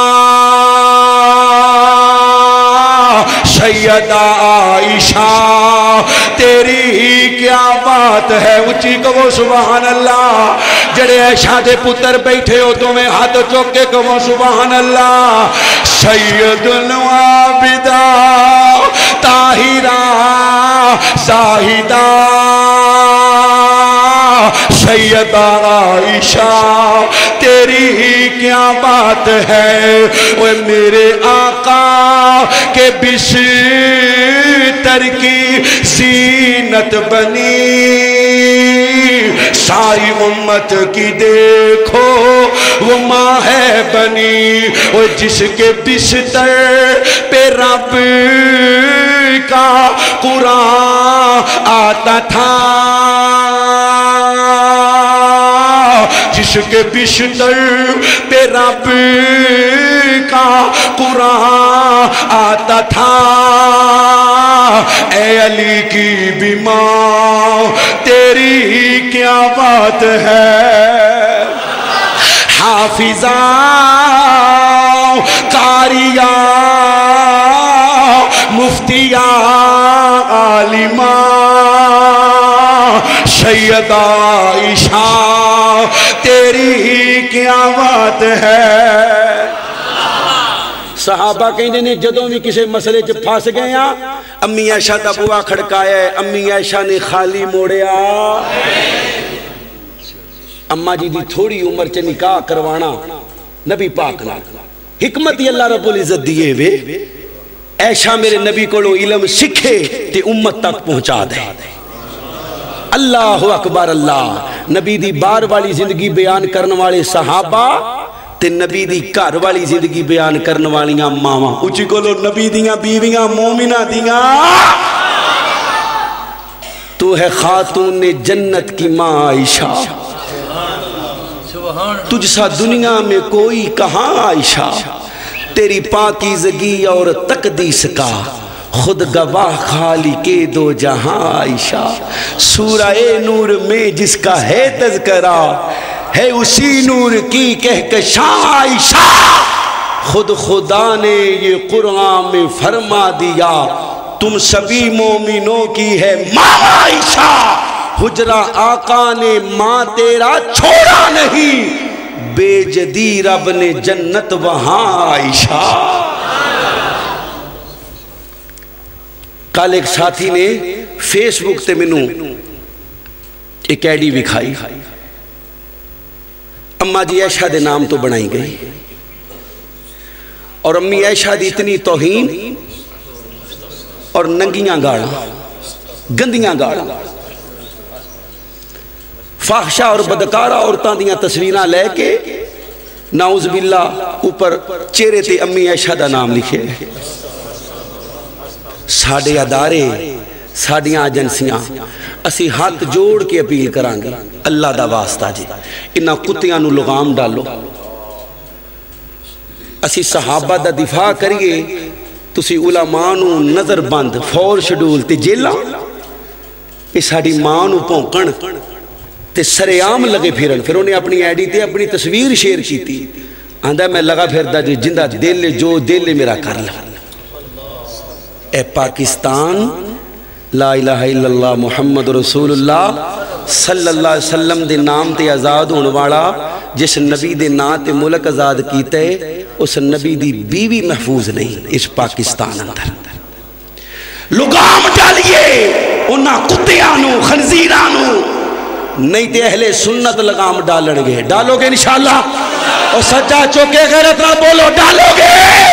سیدہ عائشہ تیری کیا بات ہے، اچھی کہو سبحان اللہ۔ جڑے عائشہ دے پتر بیٹھے ہو تو میں ہاتھ چوک کے کہو سبحان اللہ۔ سید العابدہ طاہرہ زاہدہ سیدہ عائشہ تیری کیا بات ہے، وہ میرے آقا کے بستر کی زینت بنی، ساری امت کی دیکھو وہ ماں ہے بنی، وہ جس کے بستر پہ رب کا قرآن آتا تھا، جس کے بستر پہ رب کا قرآن آتا تھا، اے علی کی بھی ماں تیری کیا بات ہے۔ حافظہ قاریہ مفتیہ عالمہ سیدہ عائشہ تیری کیا بات ہے۔ صحابہ کہندے نے جدوں بھی کسی مسئلے چ پھس گئے ہاں امی عائشہ دا بوا کھڑکایا ہے، امی عائشہ نے خالی موڑیا۔ اما جی دی تھوڑی عمر چ نکاح کروانا نبی پاک نال حکمت ہی اللہ رب العزت دیے وے، عائشہ میرے نبی کو علم سکھے تے امت تک پہنچا دے۔ اللہ اکبر اللہ۔ نبی دی بار والی زندگی بیان کرنے والے صحابہ تے نبی دی گھر والی زندگی بیان کرنے والیاں ماواں، اچھی کولو نبی دیاں بیویاں مومنہ دیاں۔ تو ہے خاتون جنت کی ماں عائشہ، تجھ سا دنیا میں کوئی کہاں عائشہ، تیری پاکیزگی اور تقدیس کا خود گواہ خالق دو جہاں عائشہ۔ سورہ نور میں جس کا ہے تذکرہ ہے اسی نور کی کہکشاں عائشہ، خود خدا نے یہ قرآن میں فرما دیا تم سبھی مومنوں کی ہے ماں عائشہ، حجرہ آقا نے ماں تیرا چھوڑا نہیں، بے جدی رب نے جنت وہاں عائشہ۔ کل ایک ساتھی نے فیس بک تے مینوں ایک ایڈی وکھائی، اما جی عائشہ دے نام تو بنائی گئی اور امی عائشہ دی اتنی توہین اور ننگیاں گاڑاں گندیاں گاڑاں فاحشہ اور بدکارہ عورتاں دیاں تصویراں لے کے نعوذ باللہ اوپر چہرے تے امی عائشہ دا نام لکھے۔ ساڑھے ادارے ساڑھیاں ایجنسیاں اسی ہاتھ جوڑ کے اپیل کرانگے، اللہ دا واسطہ جی انہاں کتیاں نو لغام ڈالو، اسی صحابہ دا دفاع کریے، تسی علماء نو نظر بند فور شڈول تے جیلہ اس ساڑھی ماں نو پونکن تے سریام لگے پھرن۔ پھر انہیں اپنی ایڈی تے اپنی تصویر شیئر کی تھی، آندھا میں لگا پھر دا جی جندہ دل جو دل میرا کر لگا۔ اے پاکستان، لا الہ الا اللہ محمد رسول اللہ صلی اللہ علیہ وسلم دے نام تے آزاد ہونے والا، جس نبی دے نام تے ملک آزاد کیتے اس نبی دی بیوی محفوظ نہیں اس پاکستان اندر۔ لگام ڈالیے انہاں کتیانوں خنزیرانوں، نہیں تے اہل سنت لگام ڈالن گے۔ ڈالو گے انشاءاللہ؟ اور سچا چوکے غیرت نہ بولو، ڈالو گے؟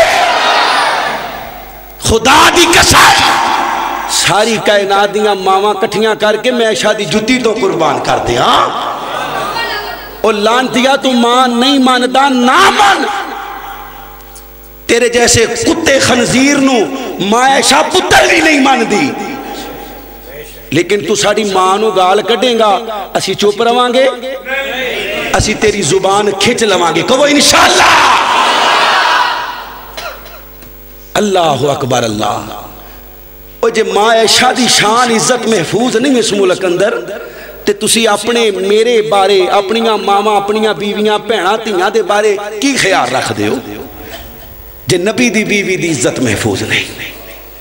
خدا دی قسم ساری کائنات دیاں ماواں کٹھیاں کر کے میں عائشہ دی جتی تو قربان کر دیا۔ اور لانتیا تو ماں نہیں مانتا نہ مان، تیرے جیسے کتے خنزیر نو ماں عائشہ پتر بھی نہیں مان دی، لیکن تو ساری ماں نو گال کٹیں گا اسی چوپ رہاں گے، اسی تیری زبان کھچ لواں گے۔ کہو انشاءاللہ۔ اللہ اکبر اللہ۔ اور جے ماں عائشہ دی شان عزت محفوظ نہیں اس ملک اندر تے تسی اپنے میرے بارے اپنیاں ماما اپنیاں بیویاں بھیڑاں تیاں دے بارے کی خیال رکھ دے ہو جے نبی دی بیوی دی عزت محفوظ نہیں؟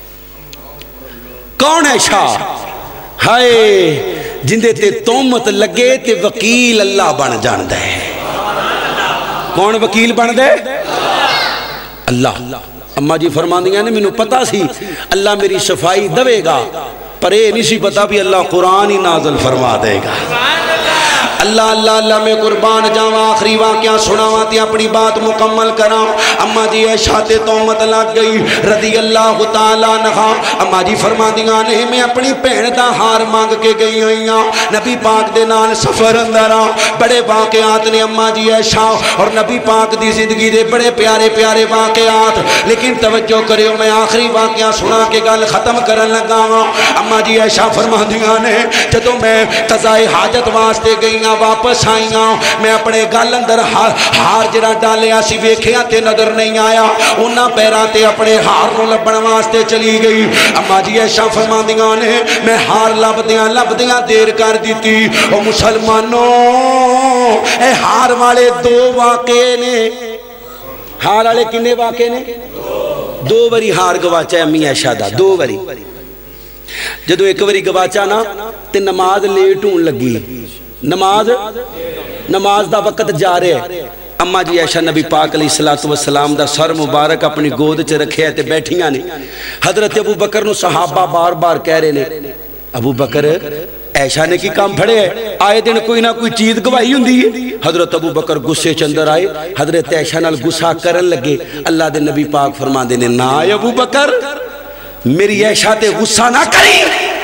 کون عائشہ؟ ہائے جندے تے تومت لگے تے وکیل اللہ بن جان دے۔ کون وکیل بن دے؟ اللہ۔ اماں جی فرمان دیاں نے مینوں پتا سی اللہ میری صفائی دوے گا، پر اے نہیں سی پتا بھی اللہ قرآن ہی نازل فرما دے گا۔ اللہ اللہ اللہ میں قربان جاواں، آخری واقعہ سناواں تے اپنی بات مکمل کراں۔ اماں جی عائشہ تے تومت لگ گئی رضی اللہ تعالیٰ عنہا۔ اماں جی فرما دیاں نے میں اپنی بہن دا ہار مانگ کے گئی ہوئی ہاں، نبی پاک دے نال سفر اندر آ، بڑے واقعات نے اماں جی عائشہ اور نبی پاک دی زندگی دے بڑے پیارے پیارے واقعات، لیکن توجہ کریو میں آخری واقعہ سنا کے گل ختم کرن لگا ہاں۔ اماں جی عائشہ فرما دیاں نے جدوں میں قضائے حاجت واسطے گئی واپس آئیاں، میں اپنے گل اندر ہار جڑا ڈالیا سی ویکھیا تے نظر نہیں آیا، انہاں پیراں تے اپنے ہار نو لبن واسطے چلی گئی۔ اماں جی عائشہ فرماندیاں نے میں ہار لبدیاں دیر کر دیتی۔ او مسلمانوں اے ہار والے دو واقعے نے۔ ہار والے کنے واقعے نے؟ دو باری ہار گواچا ہے امی عائشہ دا، دو باری۔ جدو ایک باری گواچا نا تے نماز لیٹ ہون لگی، نماز دا وقت جا رہے अम्मा जी ऐशा नबी पाक अलैहिस्सलाम दा सर मुबारक अपनी गोद च रखे ते बैठियां ने। हजरत अबू बकर नूं सहाबा बार बार कह रहे ने, अबू बकर ऐशा ने की काम फड़े है, आए दिन कोई ना कोई चीज गवाही हुंदी है। हजरत अबू बकर गुस्से च अंदर आए, हजरत ऐशा नाल गुस्सा करन लगे। अल्लाह दे नबी पाक फरमांदे ने, ना अबू बकर मेरी ऐशा ते गुस्सा ना करी।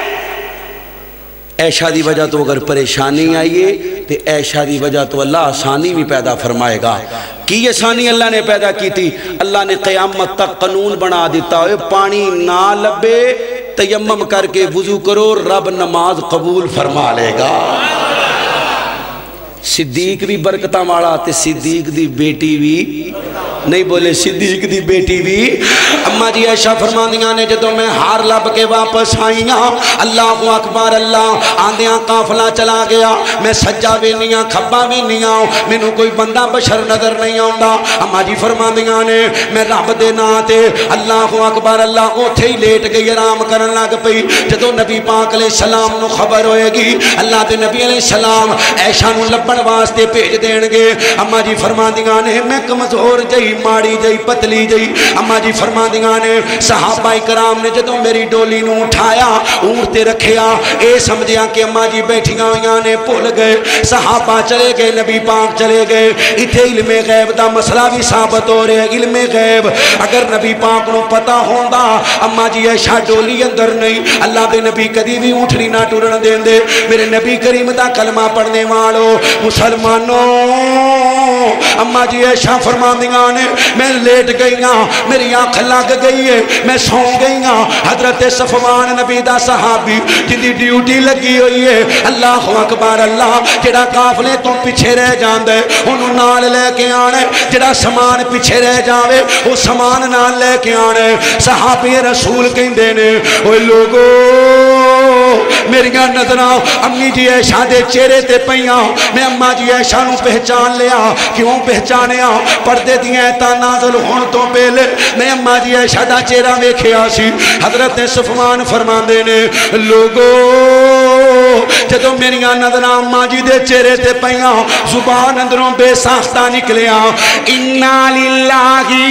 ऐशा दी वजह तो अगर परेशानी आई है तो ऐशा दी वजह तो अल्लाह आसानी भी पैदा फरमाएगा। की आसानी अल्लाह ने पैदा की थी? अल्लाह ने क़यामत तक कानून बना दिता है, पानी ना लबे तयम्मम करके वुजू करो, रब नमाज कबूल फरमा लेगा। सिद्दीक भी बरकत वाला ते सिद्दीक दी बेटी भी नहीं बोले, सिद्दीक दी बेटी भी। अम्मा जी ऐशा फरमांदियां ने, जदों मैं हार लब के वापस आई हां, अल्लाह अकबर अल्लाह आंदियां काफला चला गया, मैं सज्जा वेनियां खब्बा वेनियां, मैनू कोई बंदा बशर नजर नहीं आउंदा। अम्मा जी फरमांदियां ने, मैं रब दे नां ते अल्लाह अकबर अल्लाह उत्थे ही लेट गई, आराम करन लग पई। जदों नबी पाक अलैहिस्सलाम नू खबर होएगी, अल्लाह दे नबी अलैहिस्सलाम ऐशा नू लभण वास्ते भेज देणगे। अम्मा जी फरमांदियां ने, मैं कमजोर जई माड़ी जई पतली जई। अम्मा जी फरमांदियां ने, सहाबा कराम ने जदों मेरी डोली नू उठाया, ऊंट ते रखिया, ए समझिया कि अम्मा जी बैठियां होइयां ने, भुल गए। सहाबा चले गए, नबी पाक चले गए। इत्थे इल्मे गैब दा मसला भी साबित हो रहा है। इल्मे गैब अगर नबी पाक नू पता होंदा, अम्मा जी ऐशा डोली अंदर नहीं, अल्लाह दे नबी कदी भी ऊँटनी ना टुरन देंदे। मेरे नबी करीम दा कलमा पढ़ने वालों मुसलमानों, अम्मा जी ऐशा फरमांदियां ने, मैं लेट गई हाँ, मेरी आंख लग गई है, मैं सौ गई हाँ। हजरत सफवान नबी दा सहाबी जिंदी ड्यूटी लगी हुई है, अल्लाह अकबर अल्लाह, जेड़ा काफले तो पीछे रह जांदा है उन्होंने नाल लेके आना है, जेड़ा समान पीछे रह जावे वो समान नाल लेके आना है। सहाबी रसूल कहंदे ने, ओए लोगो मेरिया नजरां अम्मी जी ऐशा दे चेहरे ते पईयां, मैं अम्मा जी ऐशा नू पहचान लिया। क्यों पहचानिया? पर्दे दियां ऐतां नाज़िल होण तो पहले मैं अम्मा जी ऐशा दा चेहरा वेखिया सी। हजरत सफवान फरमांदे ने, लोगो जदों मेरिया नजरां अम्मा जी दे चेहरे ते पईयां, जुबान अंदरों बेसाख्ता निकलिया, इन्ना लिल्लाही,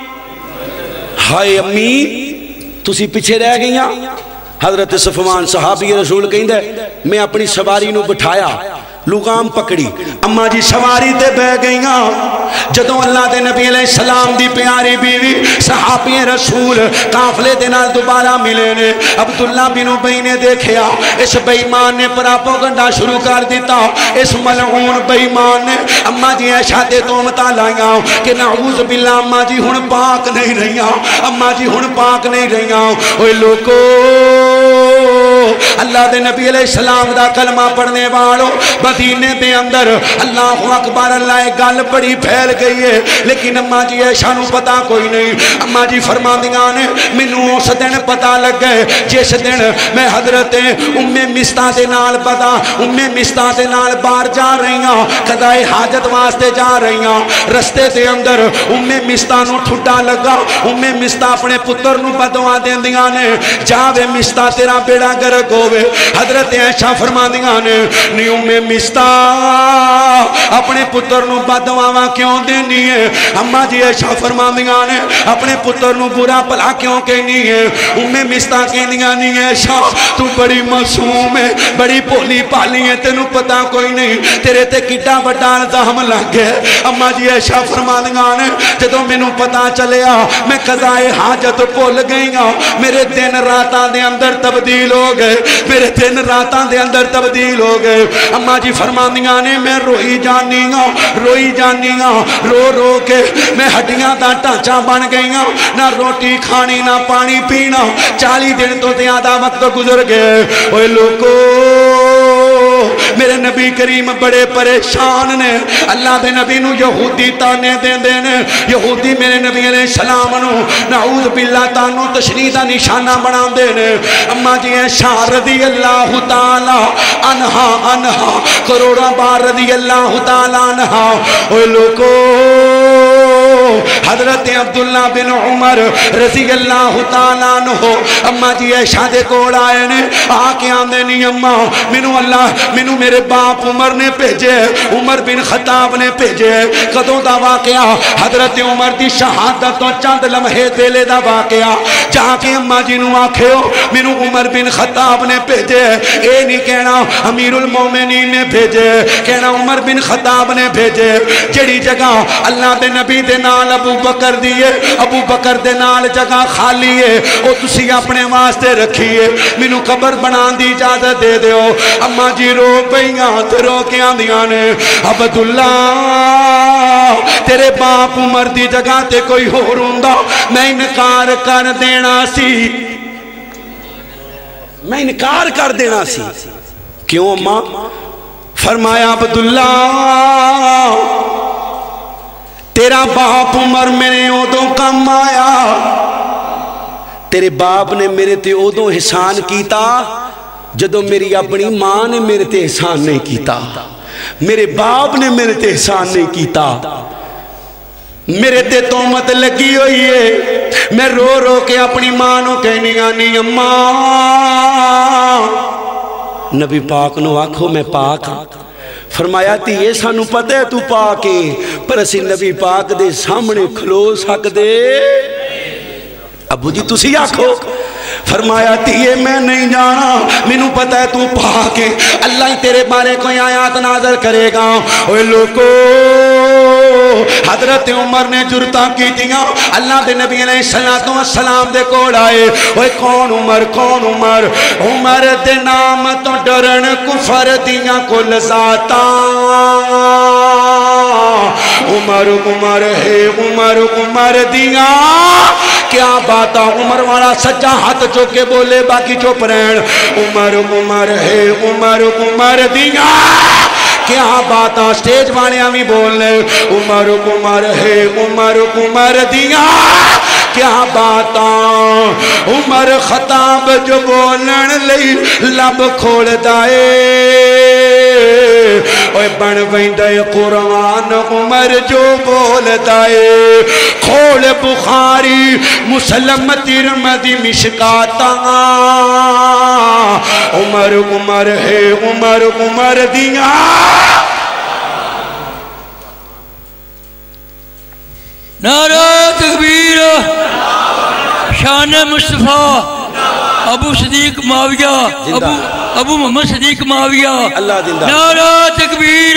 हाय अम्मी तुसी पीछे रह गईयां। हजरत सफवान सहाबी रसूल कहंदा, मैं अपनी सवारी नू बिठाया, लुगाम पकड़ी, अम्मा जी सवारी ते बह गईयां। जदों अल्लाह दे नबी अलैहिस्सलाम दी प्यारी बीवी सहाबी रसूल काफले दे नाल दोबारा मिले ने। अब्दुल्ला बिन उबई ने देखिया, इस बेईमान ने प्रोपेगेंडा शुरू कर दिता। इस मलऊन बेईमान ने अम्मा जी ऐशा दे तोहमतां लाइयां कि नाऊज़ बिल्ला, अम्मा जी हुण पाक नहीं रहियां, अम्मा जी हुण पाक नहीं रहियां। ओए लोको, अल्लाह दे नबी अलैहिस्सलाम दा कलमा पढ़ने वालों, मदीने दे अंदर अल्लाह अकबर अल्लाह गल बड़ी फैल गई है, लेकिन अम्मा जी ऐशा नू पता कोई नहीं। अम्मा जी फरमांदियां ने, मैनू उस दिन पता लगे जिस दिन मैं हजरत उम्मे मिस्ता दे नाल पता उम्मे मिस्ता दे नाल बाहर जा रही हाँ, कदाए हाजत वास्ते जा रही हाँ। रस्ते दे अंदर उम्मे मिस्ता नू ठुड्डा लगा। उम्मे मिस्ता अपने पुत्र नू बदुआ देंदियां ने, जावे मिस्ता तेरा बेड़ा गर्क होवे। हजरत ऐशा फरमांदियां ने, नी उम्मे मिस्ता अपने पुत्र नू बदुआवां क्यों देनी है? अम्मा जी ऐशा फरमांदियां ने, अपने पुत्र नू बुरा भला क्यों कहनी है? उम्मे मिस्ता कहंदियां नी, ऐशा तू बड़ी मासूम है, बड़ी भोली भाली है, तेनू पता कोई नहीं तेरे ते किड्डा वड्डा इल्जाम लग गया। अम्मा जी ऐशा फरमांदियां ने, जदों मैनू पता चलिया मैं कज़ाए हाजत भुल गई हाँ, मेरे दिन रातां दे अंदर तब्दील हो गए, मेरे दिन रातां दे अंदर तब्दील हो गए। अम्मा जी फरमांदियां ने, मैं रोई जानी हाँ, रोई जानी हाँ, रो रो के मैं हड्डियां दा ढांचा बन गई हाँ, ना रोटी खानी ना पानी पीना, 40 दिन तो ज्यादा वक्त गुजर गए। ओए लोगो, मेरे नबी करीम बड़े परेशान ने। अल्लाह दे नबी नू यहूदी ताने देंदे ने, यहूदी मेरे नबी अलैहिस्सलाम नू नाऊज़ बिल्ला तानू तशरीह दा निशाना बनांदे ने। अम्मा जी ऐशा रज़ियल्लाहु ताला अन्हा अन्हा करोड़ों बार रज़ियल्लाहु ताला अन्हा। ओए लोगो, حضرت عبداللہ بن عمر رضی اللہ تعالیٰ عنہ اما جی عائشہ دے کول آئے نے آکے آندے نہیں اما مینوں میرے باپ عمر نے بھیجے عمر بن خطاب نے بھیجے کدوں دا واقعہ حضرت عمر دی شہادت تو چند لمحے دلے دا واقعہ جہاں کہ اما جی نو آکھیو مینوں عمر بن خطاب نے بھیجے اے نہیں کہنا امیر المومنین نے بھیجے کہنا عمر بن خطاب نے بھیجے جڑی جگہ اللہ دے نبی دے نال ابو بکر دیئے ابو بکر دے نال جگہ خالی ہے او تسی اپنے واسطے رکھیے مینوں قبر بنان دی اجازت دے دیو اما جی رو پئیاں تے رو کے آندیاں نے عبداللہ تیرے باپ عمر دی جگہ تے کوئی ہور ہوندا میں انکار کر دینا سی میں انکار کر دینا سی کیوں اماں فرمایا عبداللہ تیرا باپ عمر میرے ادوں کم آیا تیرے باپ نے میرے تے ادوں احسان کیتا جدوں میری اپنی ماں نے میرے تے احسان نہیں کیتا میرے باپ نے میرے تے احسان نہیں کیتا میرے تے تہمت لگی ہوئی ہے میں رو رو کے اپنی ماں نو کہنی آنی اماں نبی پاک نو آکھو میں پاک فرمایا تھی یہ سانو پتہ ہے تو پاک ہے پر اسی نبی پاک دے سامنے کھلو سکدے ابو جی تسی آکھو فرمایا تھی یہ میں نہیں جانا مینوں پتہ ہے تو پاک ہے اللہ ہی تیرے بارے کوئی آیات نازل کرے گا اوے لوگو حضرت عمر نے جرتا کی دیا اللہ دے نبی علیہ السلام دے کول آئے اوے کون عمر عمر دے نام تو ڈرن کفر دیا کل ذاتا عمر ہے عمر دیا کیا باتا عمر والا سجا ہاتھ چوکے بولے باقی چپ رہن عمر ہے عمر دیا کیا باتا سٹیج والے بھی بولنے عمر ہے عمر دیا کیا باتا عمر خطاب جو بولن لئی لب کھول دائے اوے بن ویندے قرآن عمر جو بول دائے کھول بخاری مسلم ترمذی مشکاتا عمر ہے عمر دیا نعرہ تکبیر شان مصطفیٰ ابو صدیق معاویہ ابو محمد صدیق معاویہ اللہ زندہ نعرہ تکبیر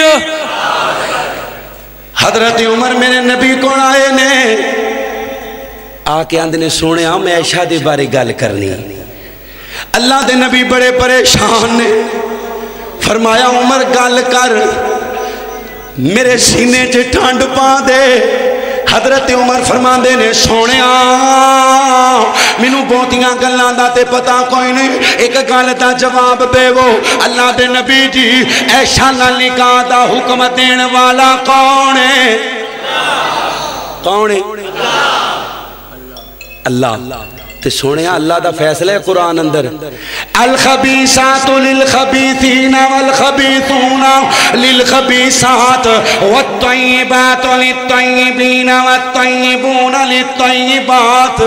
حضرت عمر میرے نبی کو آئے نے آکے اندنے سونے میں عائشہ دے بارے گل کرنی اللہ دے نبی بڑے پریشان نے فرمایا عمر گل کر میرے سینے چ ٹھنڈ پا دے حضرت عمر فرماندے نے سونے مینوں بہتیاں گلاں دا تے پتہ کوئی نہیں ایک گل دا جواب دے وہ اللہ دے نبی جی عائشہ نال نکاح دا حکم دین والا کون ہے اللہ تے سونے اللہ دا فیصلہ ہے قرآن اندر الخبیثات للخبیثین والخبیثون للخبیثات والطیبات للطیبین والطیبون للطیبات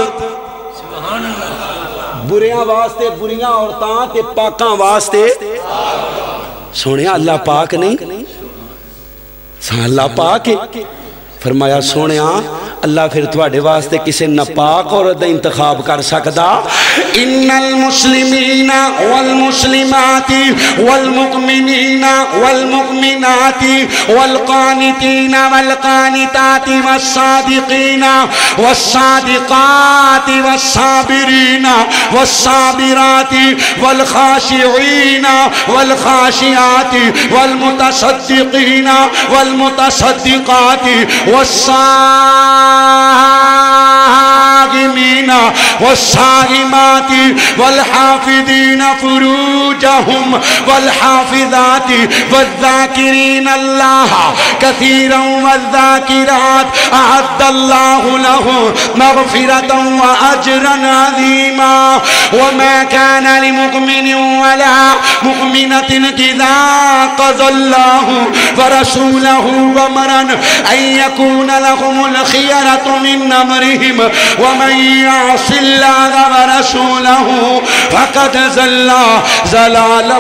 بریاں واسطے بریاں عورتاں تے پاکاں واسطے سونے اللہ پاک نہیں اللہ پاک ہے فرمایا سونے اللہ پھر تواڈے واسطے کسے ناپاک عورت دا انتخاب کر سکدا ان المسلمین والمسلمات والمؤمنین والمؤمنات والقانتین والقانتات والصادقین والصادقات والصابرین والصابرات والخاشعین والخاشعات والمتصدقین والمتصدقات والصائمين والصائمين والصائمات والحافظين فروجهم والحافظات والذاكرين الله كثيرا والذاكرات أعد الله له مغفرة وأجرا عظيما وما كان لمؤمن ولا مؤمنة إذا قضى الله ورسوله أمرا أن يكون لهم الخيرة من أمرهم ومن يعص الله ورسوله فقد ضل ضلالا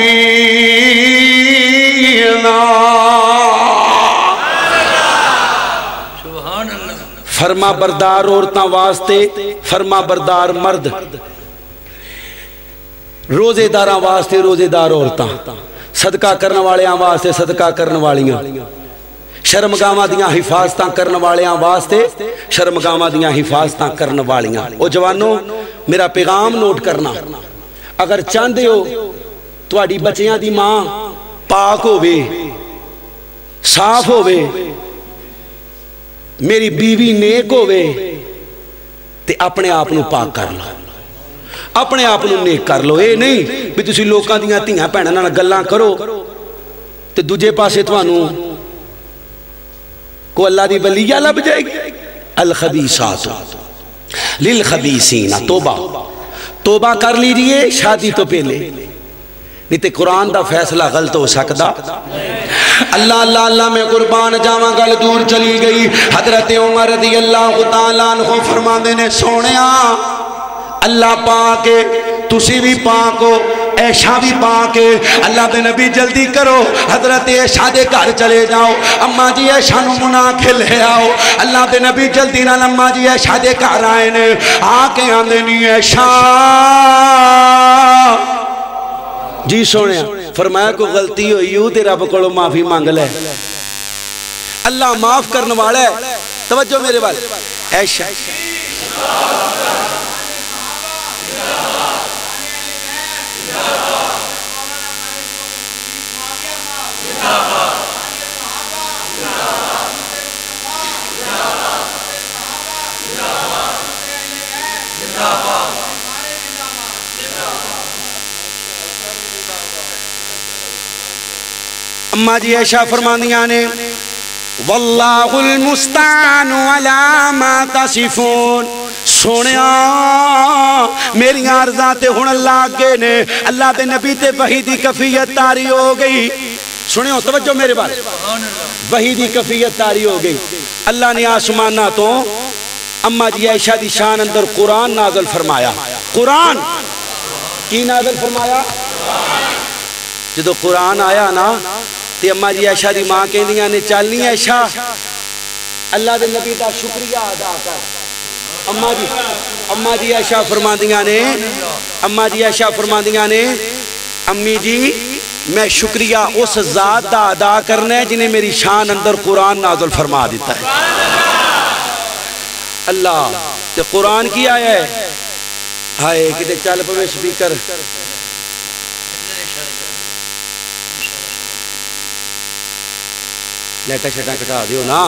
مبينا. فرما بردار عورتاں واسطے فرما بردار مرد، روزے داراں واسطے روزے دار عورتاں، صدقہ کرنے والیاں واسطے صدقہ کرنے والیاں، شرمگاواں دیاں حفاظتاں کرنے والیاں واسطے شرمگاواں دیاں حفاظتاں کرنے والیاں. او جوانو میرا پیغام نوٹ کرنا، اگر چاہندے ہو تواڈی بچیاں دی ماں پاک ہووے، صاف ہووے، میری بیوی نیک ہووے، تے اپنے آپ نو پاک کر لو، اپنے آپ نو نیک کر لو. اے نہیں بھی تسی لوکاں دیاں دھیاں بھیناں نال گلاں کرو تے دوجے پاسے تانوں کو اللہ دی ولیہ لب جائے گی. الخبیثات للخبیثین. توبہ توبہ کر لیجئے شادی تو پہلے، نہیں تے قرآن دا فیصلہ غلط ہو سکتا. اللہ اللہ اللہ میں قربان جاواں گل دور چلی گئی. حضرت عمر رضی اللہ تعالیٰ عنہ فرماندے نے سونیا اللہ پاک ہے، تسی بھی پاک ہو، عائشہ بھی پاک ہے، اللہ دے نبی جلدی کرو حضرت عائشہ دے گھر چلے جاؤ، اماں جی عائشہ نو منا کے لے آؤ. اللہ دے نبی جلدی نال اماں جی عائشہ دے گھر آئے نے، آ کے آندے نہیں عائشہ جی سونے فرمایا کو غلطی ہوئی ہو تے رب کو معافی مانگ لے، اللہ معاف کرنے والا ہے. توجہ میرے بال عائشہ اماں جی عائشہ فرماندیاں نے واللہ المستعان علی ما تصفون. سونیا میری عرضاں تے ہن اللہ آگے نے، اللہ دے نبی تے وحی دی کفیت تاری ہو گئی. سنیو توجہ میرے بات، وحی دی کفیت تاری ہو گئی. اللہ نے آسمانہ تو اماں جی عائشہ دی شان اندر قرآن نازل فرمایا. قرآن کی نازل فرمایا؟ جدو قرآن آیا نا تے اماں جی عائشہ دی ماں کہندیاں نے چلنی عائشہ اللہ دے نبی دا شکریہ ادا کر. اماں جی عائشہ فرماندیاں نے، اماں جی عائشہ فرماندیاں نے امی جی میں شکریہ اس ذات دا ادا کرنا ہے جنہیں میری شان اندر قرآن نازل فرما دیتا ہے. اللہ تے قرآن کی آیا ہے ہائے کتے چل پوے سپیکر لیٹا شٹا کٹا دیو نا.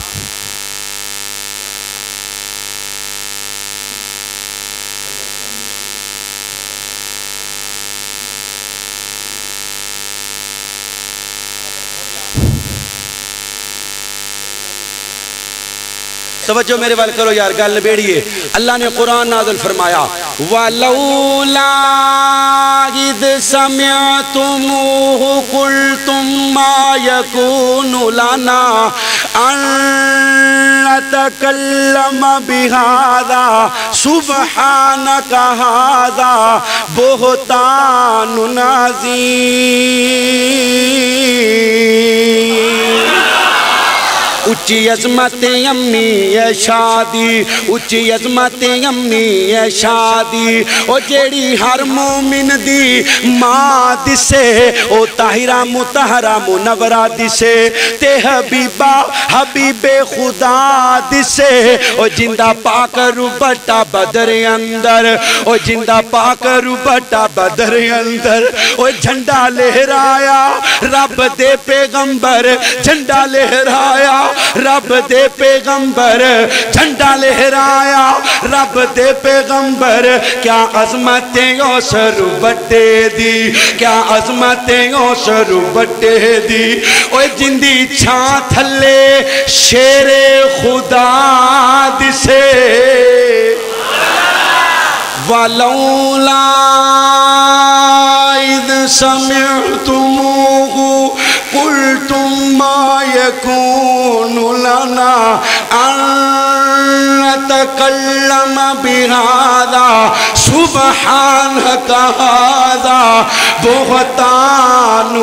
توجہ میرے وال کرو یار گل بیڑیے. اللہ نے قرآن نازل فرمایا وَلَوْلَا إِذْ سَمِعْتُمُوهُ قُلْتُمْ مَا يَكُونُ لَنَا أَن نَتَكَلَّمَ بِهَذَا سُبْحَانَكَ هَذَا بُهْتَانٌ عَظِيمٌ. اچھی عظمت امی شادی، اچھی عظمت امی شادی، او جیڑی ہر مومن دی ماں دسے، او طاہرہ مطہرہ منورہ دسے، تے حبیبہ حبیب خدا دسے، او جندہ پاک روبٹا بدر اندر، او جندہ پاک روبٹا بدر اندر، او جھنڈا لہرایا رب دے پیغمبر، جھنڈا لہرایا رب دے پیغمبر جھنڈا لہرایا رب دے پیغمبر کیا عظمتیں او سر بٹے دی کیا عظمتیں او سر بٹے دی اوے جندی چھاں تھلے شیر خدا دسے وَلَوْلَا إِذْ سَمِعْتُمُوهُ قُلْتُمْ مَا يَكُونُ لَنَا أَن نَتَكَلَّمَ بِهَذَا سُبْحَانَكَ هَذَا بُهْتَانٌ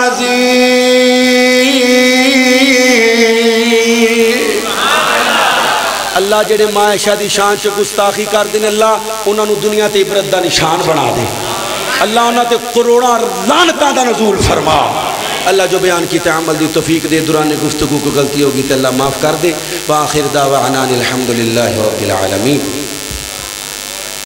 عَظِيمٌ اللہ جڑے معاشہ دی شان چ گستاخی کر دین اللہ انہاں نو دنیا تے عبرت دا نشان بنا دے اللہ انہاں تے کروڑاں لعنتاں دا نزول فرما اللہ جو بیان کیتا عمل دی توفیق دے دوران گفتگو کو غلطی ہوگی تے اللہ معاف کر دے وآخر دعوانا الحمدللہ رب العالمین